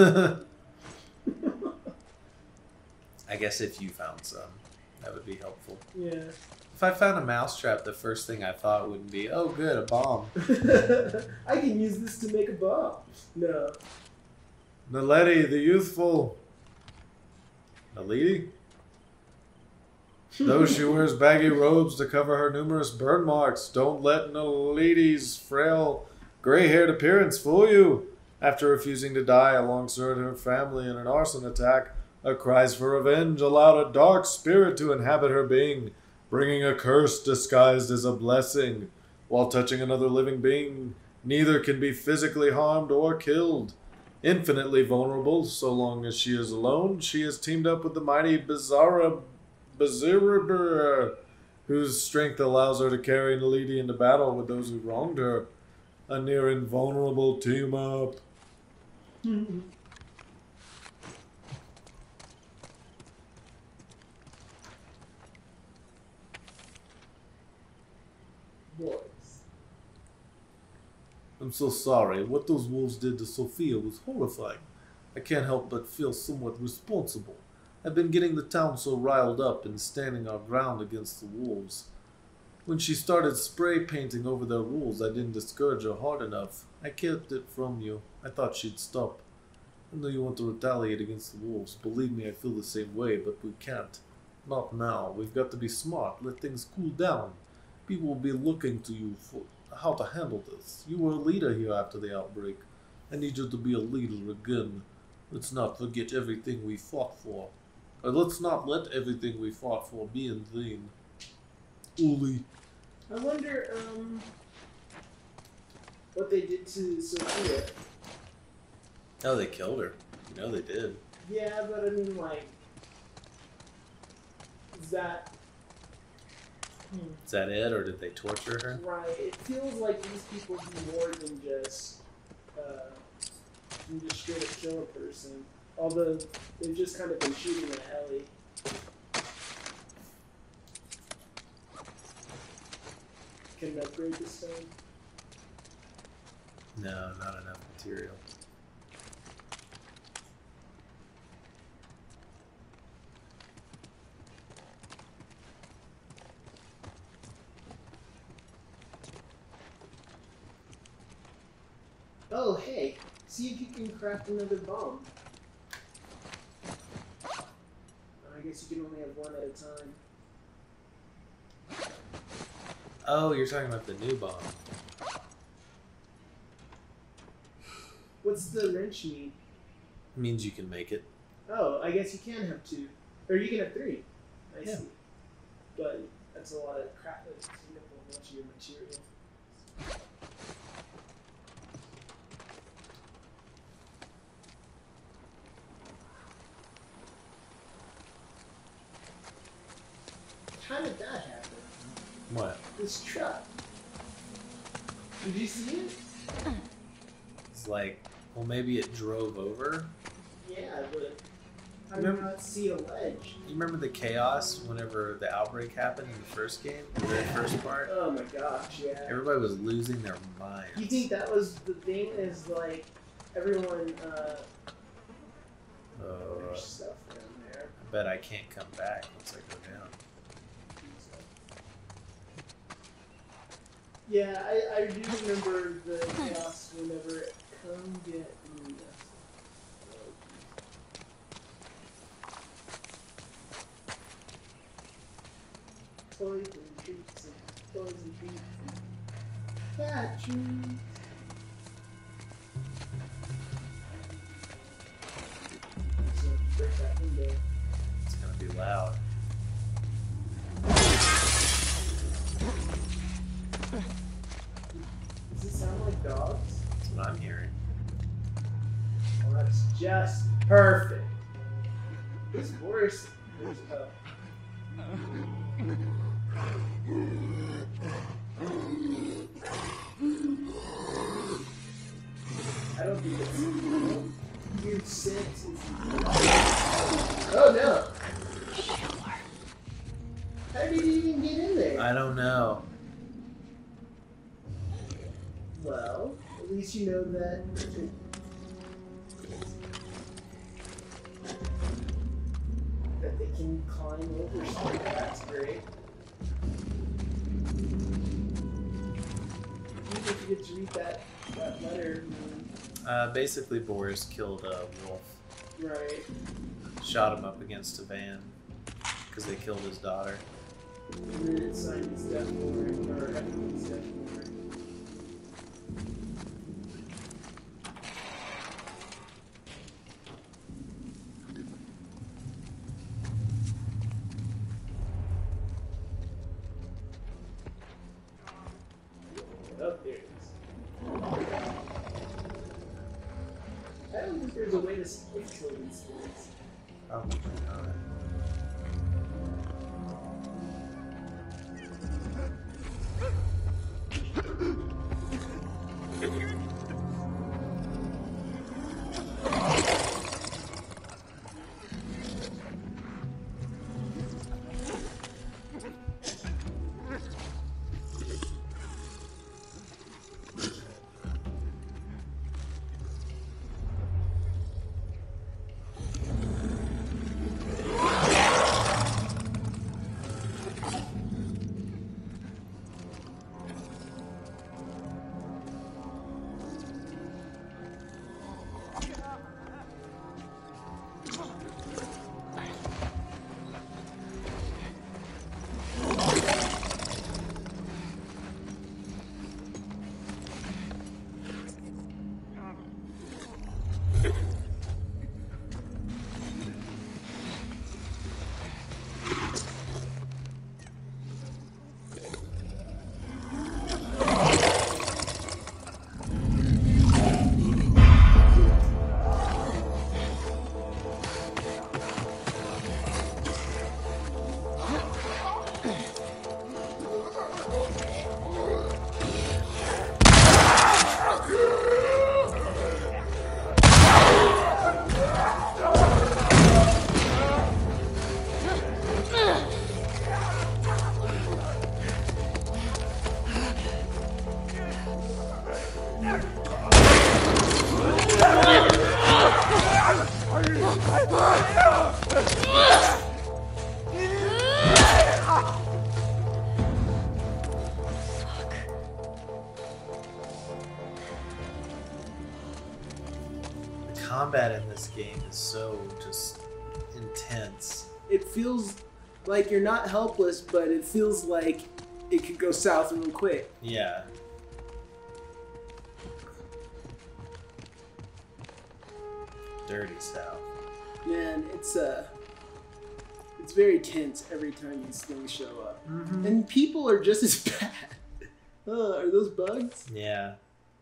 I guess if you found some, that would be helpful. Yeah. If I found a mousetrap, the first thing I thought would be, oh good, a bomb. I can use this to make a bomb. No. Naledi, the youthful. Naledi? Though she wears baggy robes to cover her numerous burn marks, don't let Naledi's frail, gray-haired appearance fool you. After refusing to die alongside her family in an arson attack, her cries for revenge allowed a dark spirit to inhabit her being, bringing a curse disguised as a blessing. While touching another living being, neither can be physically harmed or killed. Infinitely vulnerable, so long as she is alone, she has teamed up with the mighty Bazarabur, whose strength allows her to carry Naledi into battle with those who wronged her. A near invulnerable team-up. Boys. I'm so sorry. What those wolves did to Sophia was horrifying. I can't help but feel somewhat responsible. I've been getting the town so riled up and standing our ground against the wolves. When she started spray painting over their rules, I didn't discourage her hard enough. I kept it from you. I thought she'd stop. I know you want to retaliate against the wolves. Believe me, I feel the same way, but we can't. Not now. We've got to be smart. Let things cool down. People will be looking to you for how to handle this. You were a leader here after the outbreak. I need you to be a leader again. Let's not forget everything we fought for. Or let's not let everything we fought for be in vain. Uli. I wonder, what they did to Sophia. Oh, they killed her. You know they did. Yeah, but I mean, like, is that... Is that it, or did they torture her? Right. It feels like these people do more than just straight up kill a person. Although they've just kind of been shooting at Ellie. Can I upgrade this thing? No, not enough material. Oh, hey. See if you can craft another bomb. I guess you can only have one at a time. Oh, you're talking about the new bomb. What's the wrench mean? It means you can make it. Oh, I guess you can have two. Or you can have three. I Yeah. see. But that's a lot of crap. That's taking up a bunch of your material. How did that happen? What? This truck. Did you see it? It's like, well, maybe it drove over. Yeah, but I did not see a ledge. You remember the chaos whenever the outbreak happened in the first game, the very first part? Oh my gosh, yeah. Everybody was losing their minds. You think that was the thing? Is like everyone there's stuff down there. I bet I can't come back once I go down. Yeah, I do remember the chaos whenever it come get me. Toys and treats and toys and treats and cat treats. So break that window. It's gonna be loud. Does it sound like dogs? That's what I'm hearing. Well, that's just Perfect. This Boris is I don't think it's weird sense. Oh no! How did he even get in there? I don't know. Well, at least you know that. That they can climb over stuff. That's great. Even if you get to read that letter. Basically, Boris killed a wolf. Right. Shot him up against a van because they killed his daughter. And then it signed his death warrant, or his death warrant. Oh, there it is. I don't think there's a way to skip kill these things. Probably not. Combat in this game is so just intense. It feels like you're not helpless, but it feels like it could go south real quick. Yeah. Dirty south. Man, it's very tense every time these things show up. Mm-hmm. And people are just as bad. Are those bugs? Yeah.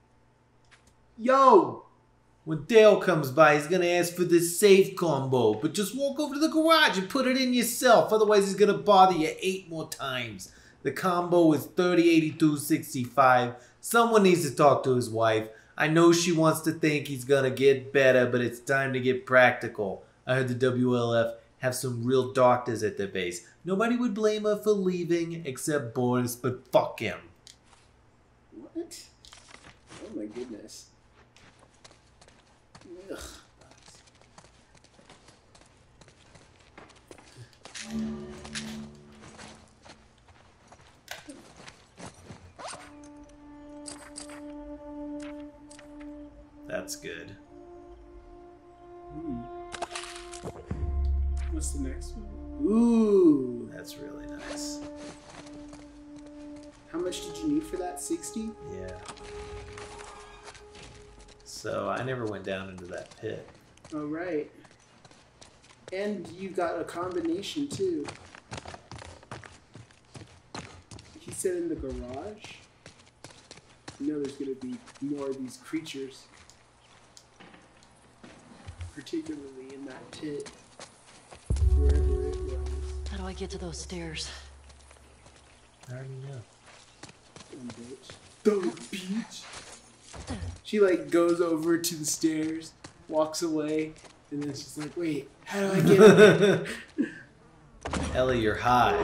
Yo! When Dale comes by, he's gonna ask for this save combo, but just walk over to the garage and put it in yourself, otherwise he's gonna bother you 8 more times. The combo is 308265. Someone needs to talk to his wife. I know she wants to think he's gonna get better, but it's time to get practical. I heard the WLF have some real doctors at their base. Nobody would blame her for leaving except Boris, but fuck him. What? Oh my goodness. Ugh. That's good. What's the next one? Ooh. That's really nice. How much did you need for that? 60? Yeah. So I never went down into that pit. Oh, right. And you got a combination, too. He said in the garage. You know there's going to be more of these creatures. particularly in that pit. Wherever it was. How do I get to those stairs? I already know. Dumb bitch. Dumb bitch. She like goes over to the stairs, walks away, and then she's like, wait, how do I get up there? Ellie, you're high.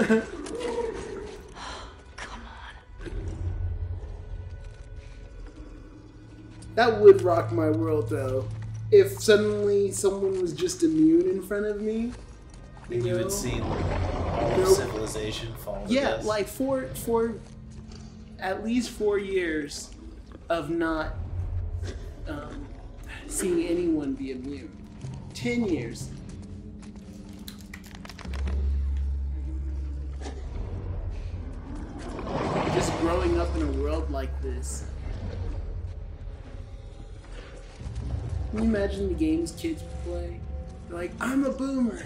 That would rock my world though. If suddenly someone was just immune in front of me. And you had seen all of civilization fall to Yeah, death. like for at least 4 years of not seeing anyone be immune. 10 years. Just growing up in a world like this. Can you imagine the games kids play? They're like, I'm a boomer.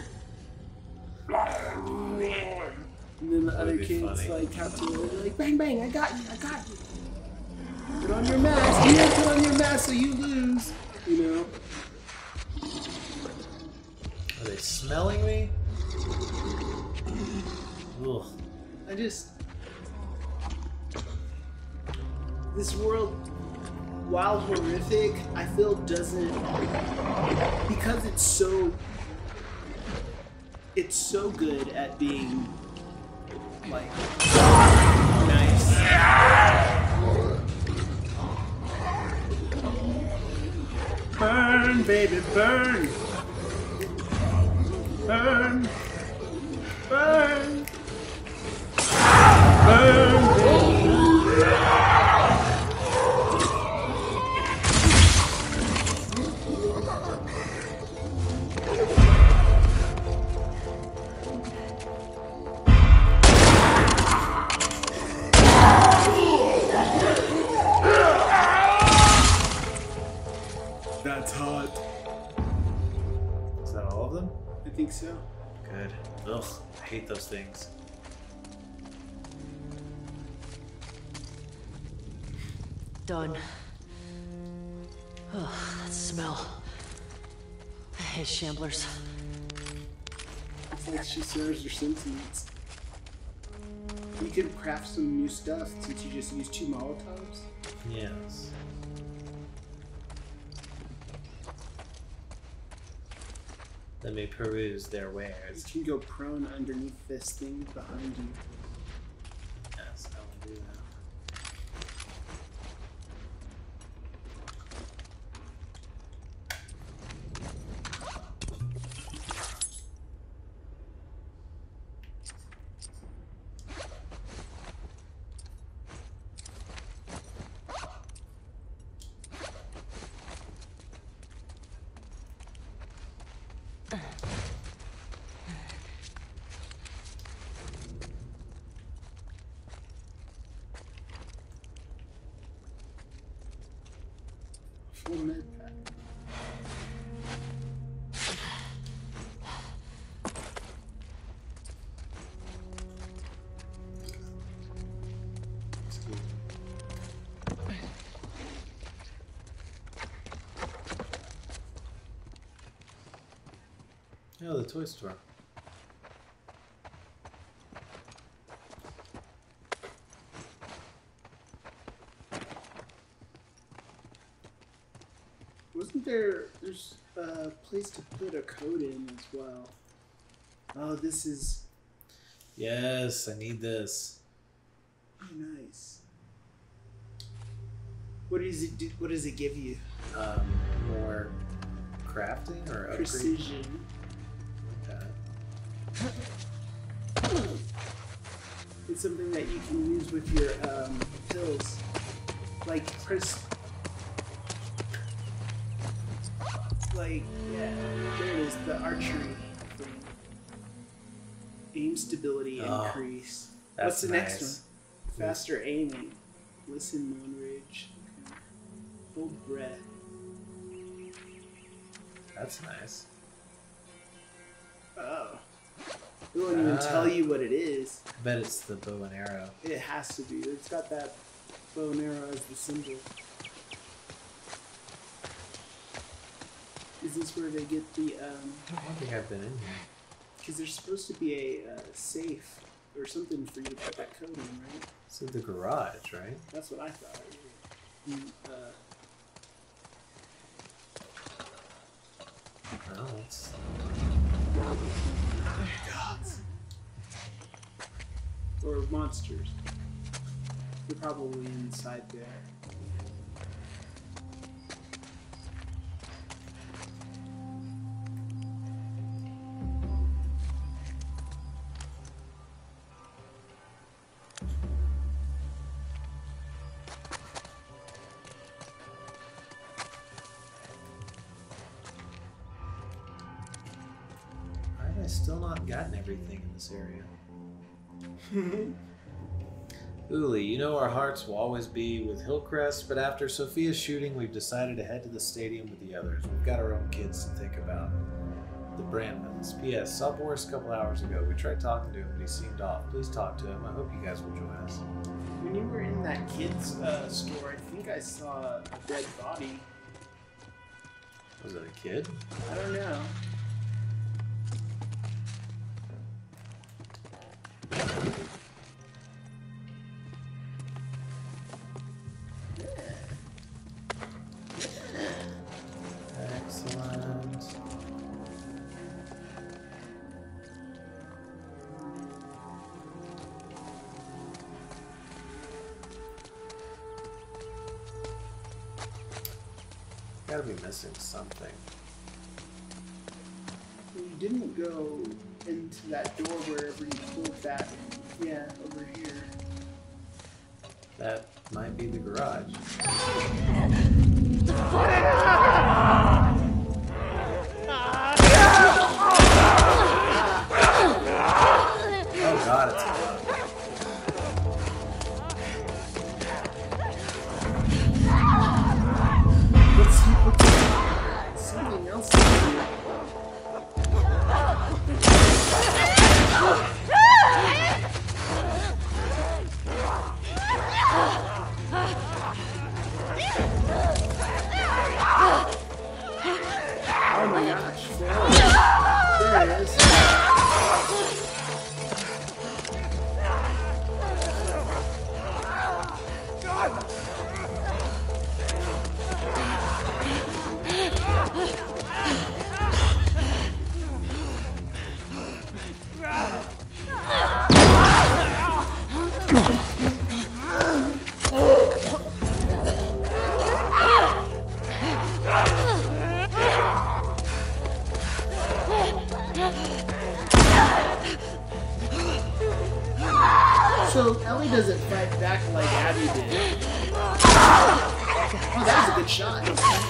And then the other be kids funny. like have to like, bang bang, I got you. Put on your mask. You didn't put on your mask, so you lose. You know. Are they smelling me? Ugh. This world, while horrific, I feel doesn't, because it's so good at being like nice. Burn, baby, burn. Burn. Burn. Burn, baby. That's hot. Is that all of them? I think so. Good. Ugh, I hate those things. Done. Oh, that smell. I hate shamblers. It's like she serves her sentiments. You could craft some new stuff since you just used 2 Molotovs. Yes. Let me peruse their wares. You can go prone underneath this thing behind you. Yes, I will do that. Full med pack. Excuse me. Oh, the toy store. Wasn't there's a place to put a code in as well. Oh, this is Yes, I need this. oh, nice. What does it do? What does it give you? More crafting or upgrade? Precision. Okay. It's something that you can use with your pills, like yeah, there it is, the archery thing. Aim stability increase. What's the next one? Faster aiming. Listen, Monridge. Okay. Hold breath. That's nice. Oh. It won't even tell you what it is. I bet it's the bow and arrow. It has to be. It's got that bow and arrow as the symbol. Is this where they get the? I don't think I've been in here. Because there's supposed to be a safe or something for you to put that code in, right? It's in the garage, right? That's what I thought. No, it's... Or monsters. They're probably inside there. Why have I still not gotten everything in this area? Uli, you know our hearts will always be with Hillcrest, but after Sophia's shooting, we've decided to head to the stadium with the others. We've got our own kids to think about. The Brandmans. P.S. Saw Boris a couple hours ago. We tried talking to him, but he seemed off. Please talk to him. I hope you guys will join us. When you were in that kid's store, I think I saw a dead body. Was it a kid? I don't know. Excellent. Gotta be missing something. You didn't go into that door wherever you pulled that. Yeah, over here. That might be the garage. Oh god, it's loud. Let's see what's something else in here. Oh my gosh. There it is. So Ellie doesn't fight back like Abby did. Oh, that was a good shot.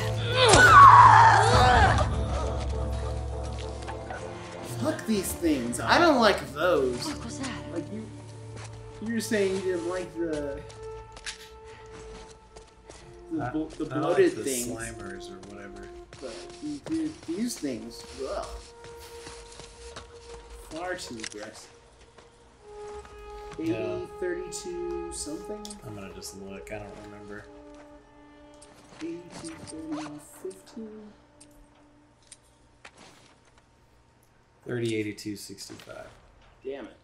Fuck these things. I don't like those. What was that? Like you were saying you didn't like the bloated I like the things. Slimers or whatever. But these things, ugh. Far too aggressive. 80, Yeah. 32 something? I'm gonna just look, I don't remember. 82, 30, 15? 30, 82, 65. Damn it.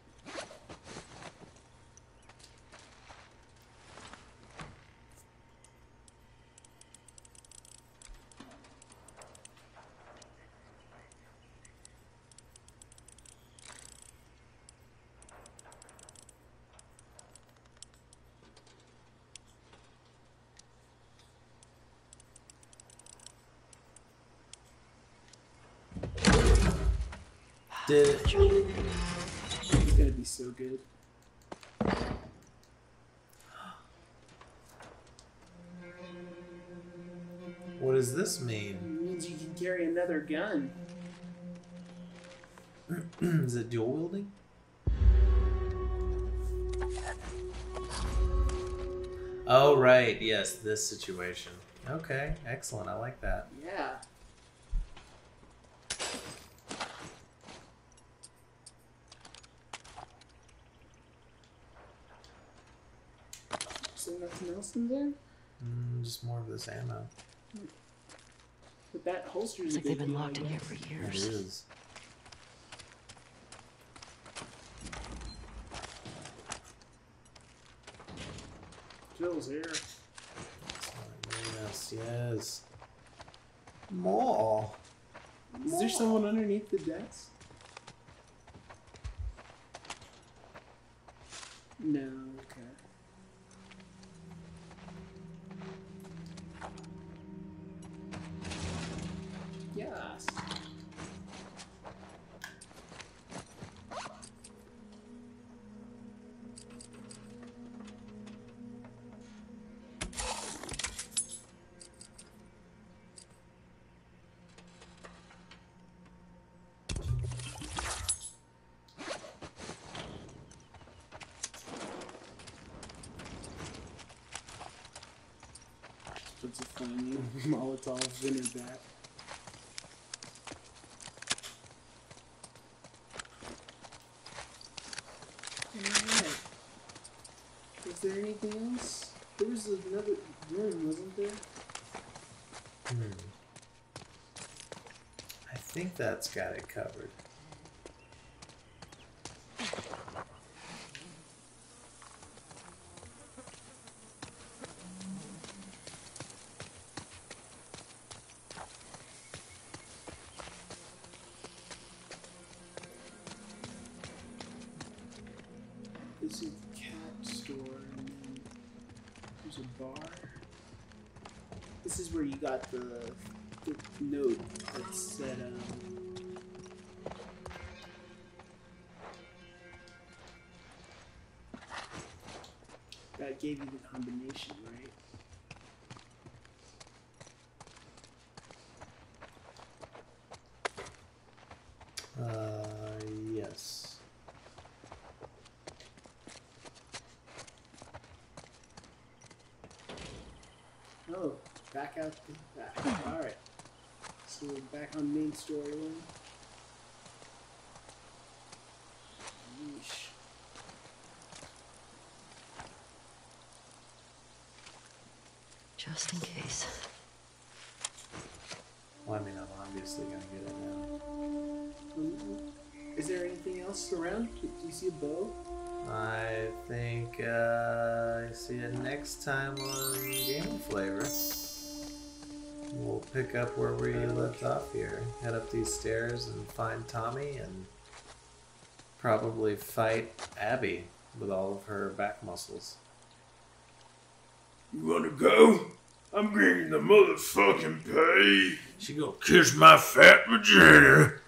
Did It's gonna be so good. what does this mean? It means you can carry another gun. Is it dual wielding? Oh right, yes, this situation. Okay, excellent. I like that. Yeah. Is there nothing else in there? Just more of this ammo. But that holster is Looks like they've been locked in here for It years. is. Jill's here. Yes. More. Is there someone underneath the desk? No, okay. Yes. Puts a flaming Molotov in her back. Alright. Is there anything else? There was another room, wasn't there? I think that's got it covered. This is the cat store, and then there's a bar. This is where you got the note that said, that gave you the combination, right? Yes. Oh, back out the back. Alright. So we're back on main storyline. Yeesh. Just in case. Well, I mean, I'm obviously gonna get it now. Is there anything else around? Do you see a bow? I think I see it next time on Game Flavor. We'll pick up where we left off here. Head up these stairs and find Tommy and probably fight Abby with all of her back muscles. You wanna go? I'm getting the motherfucking pay. She gonna kiss my fat vagina.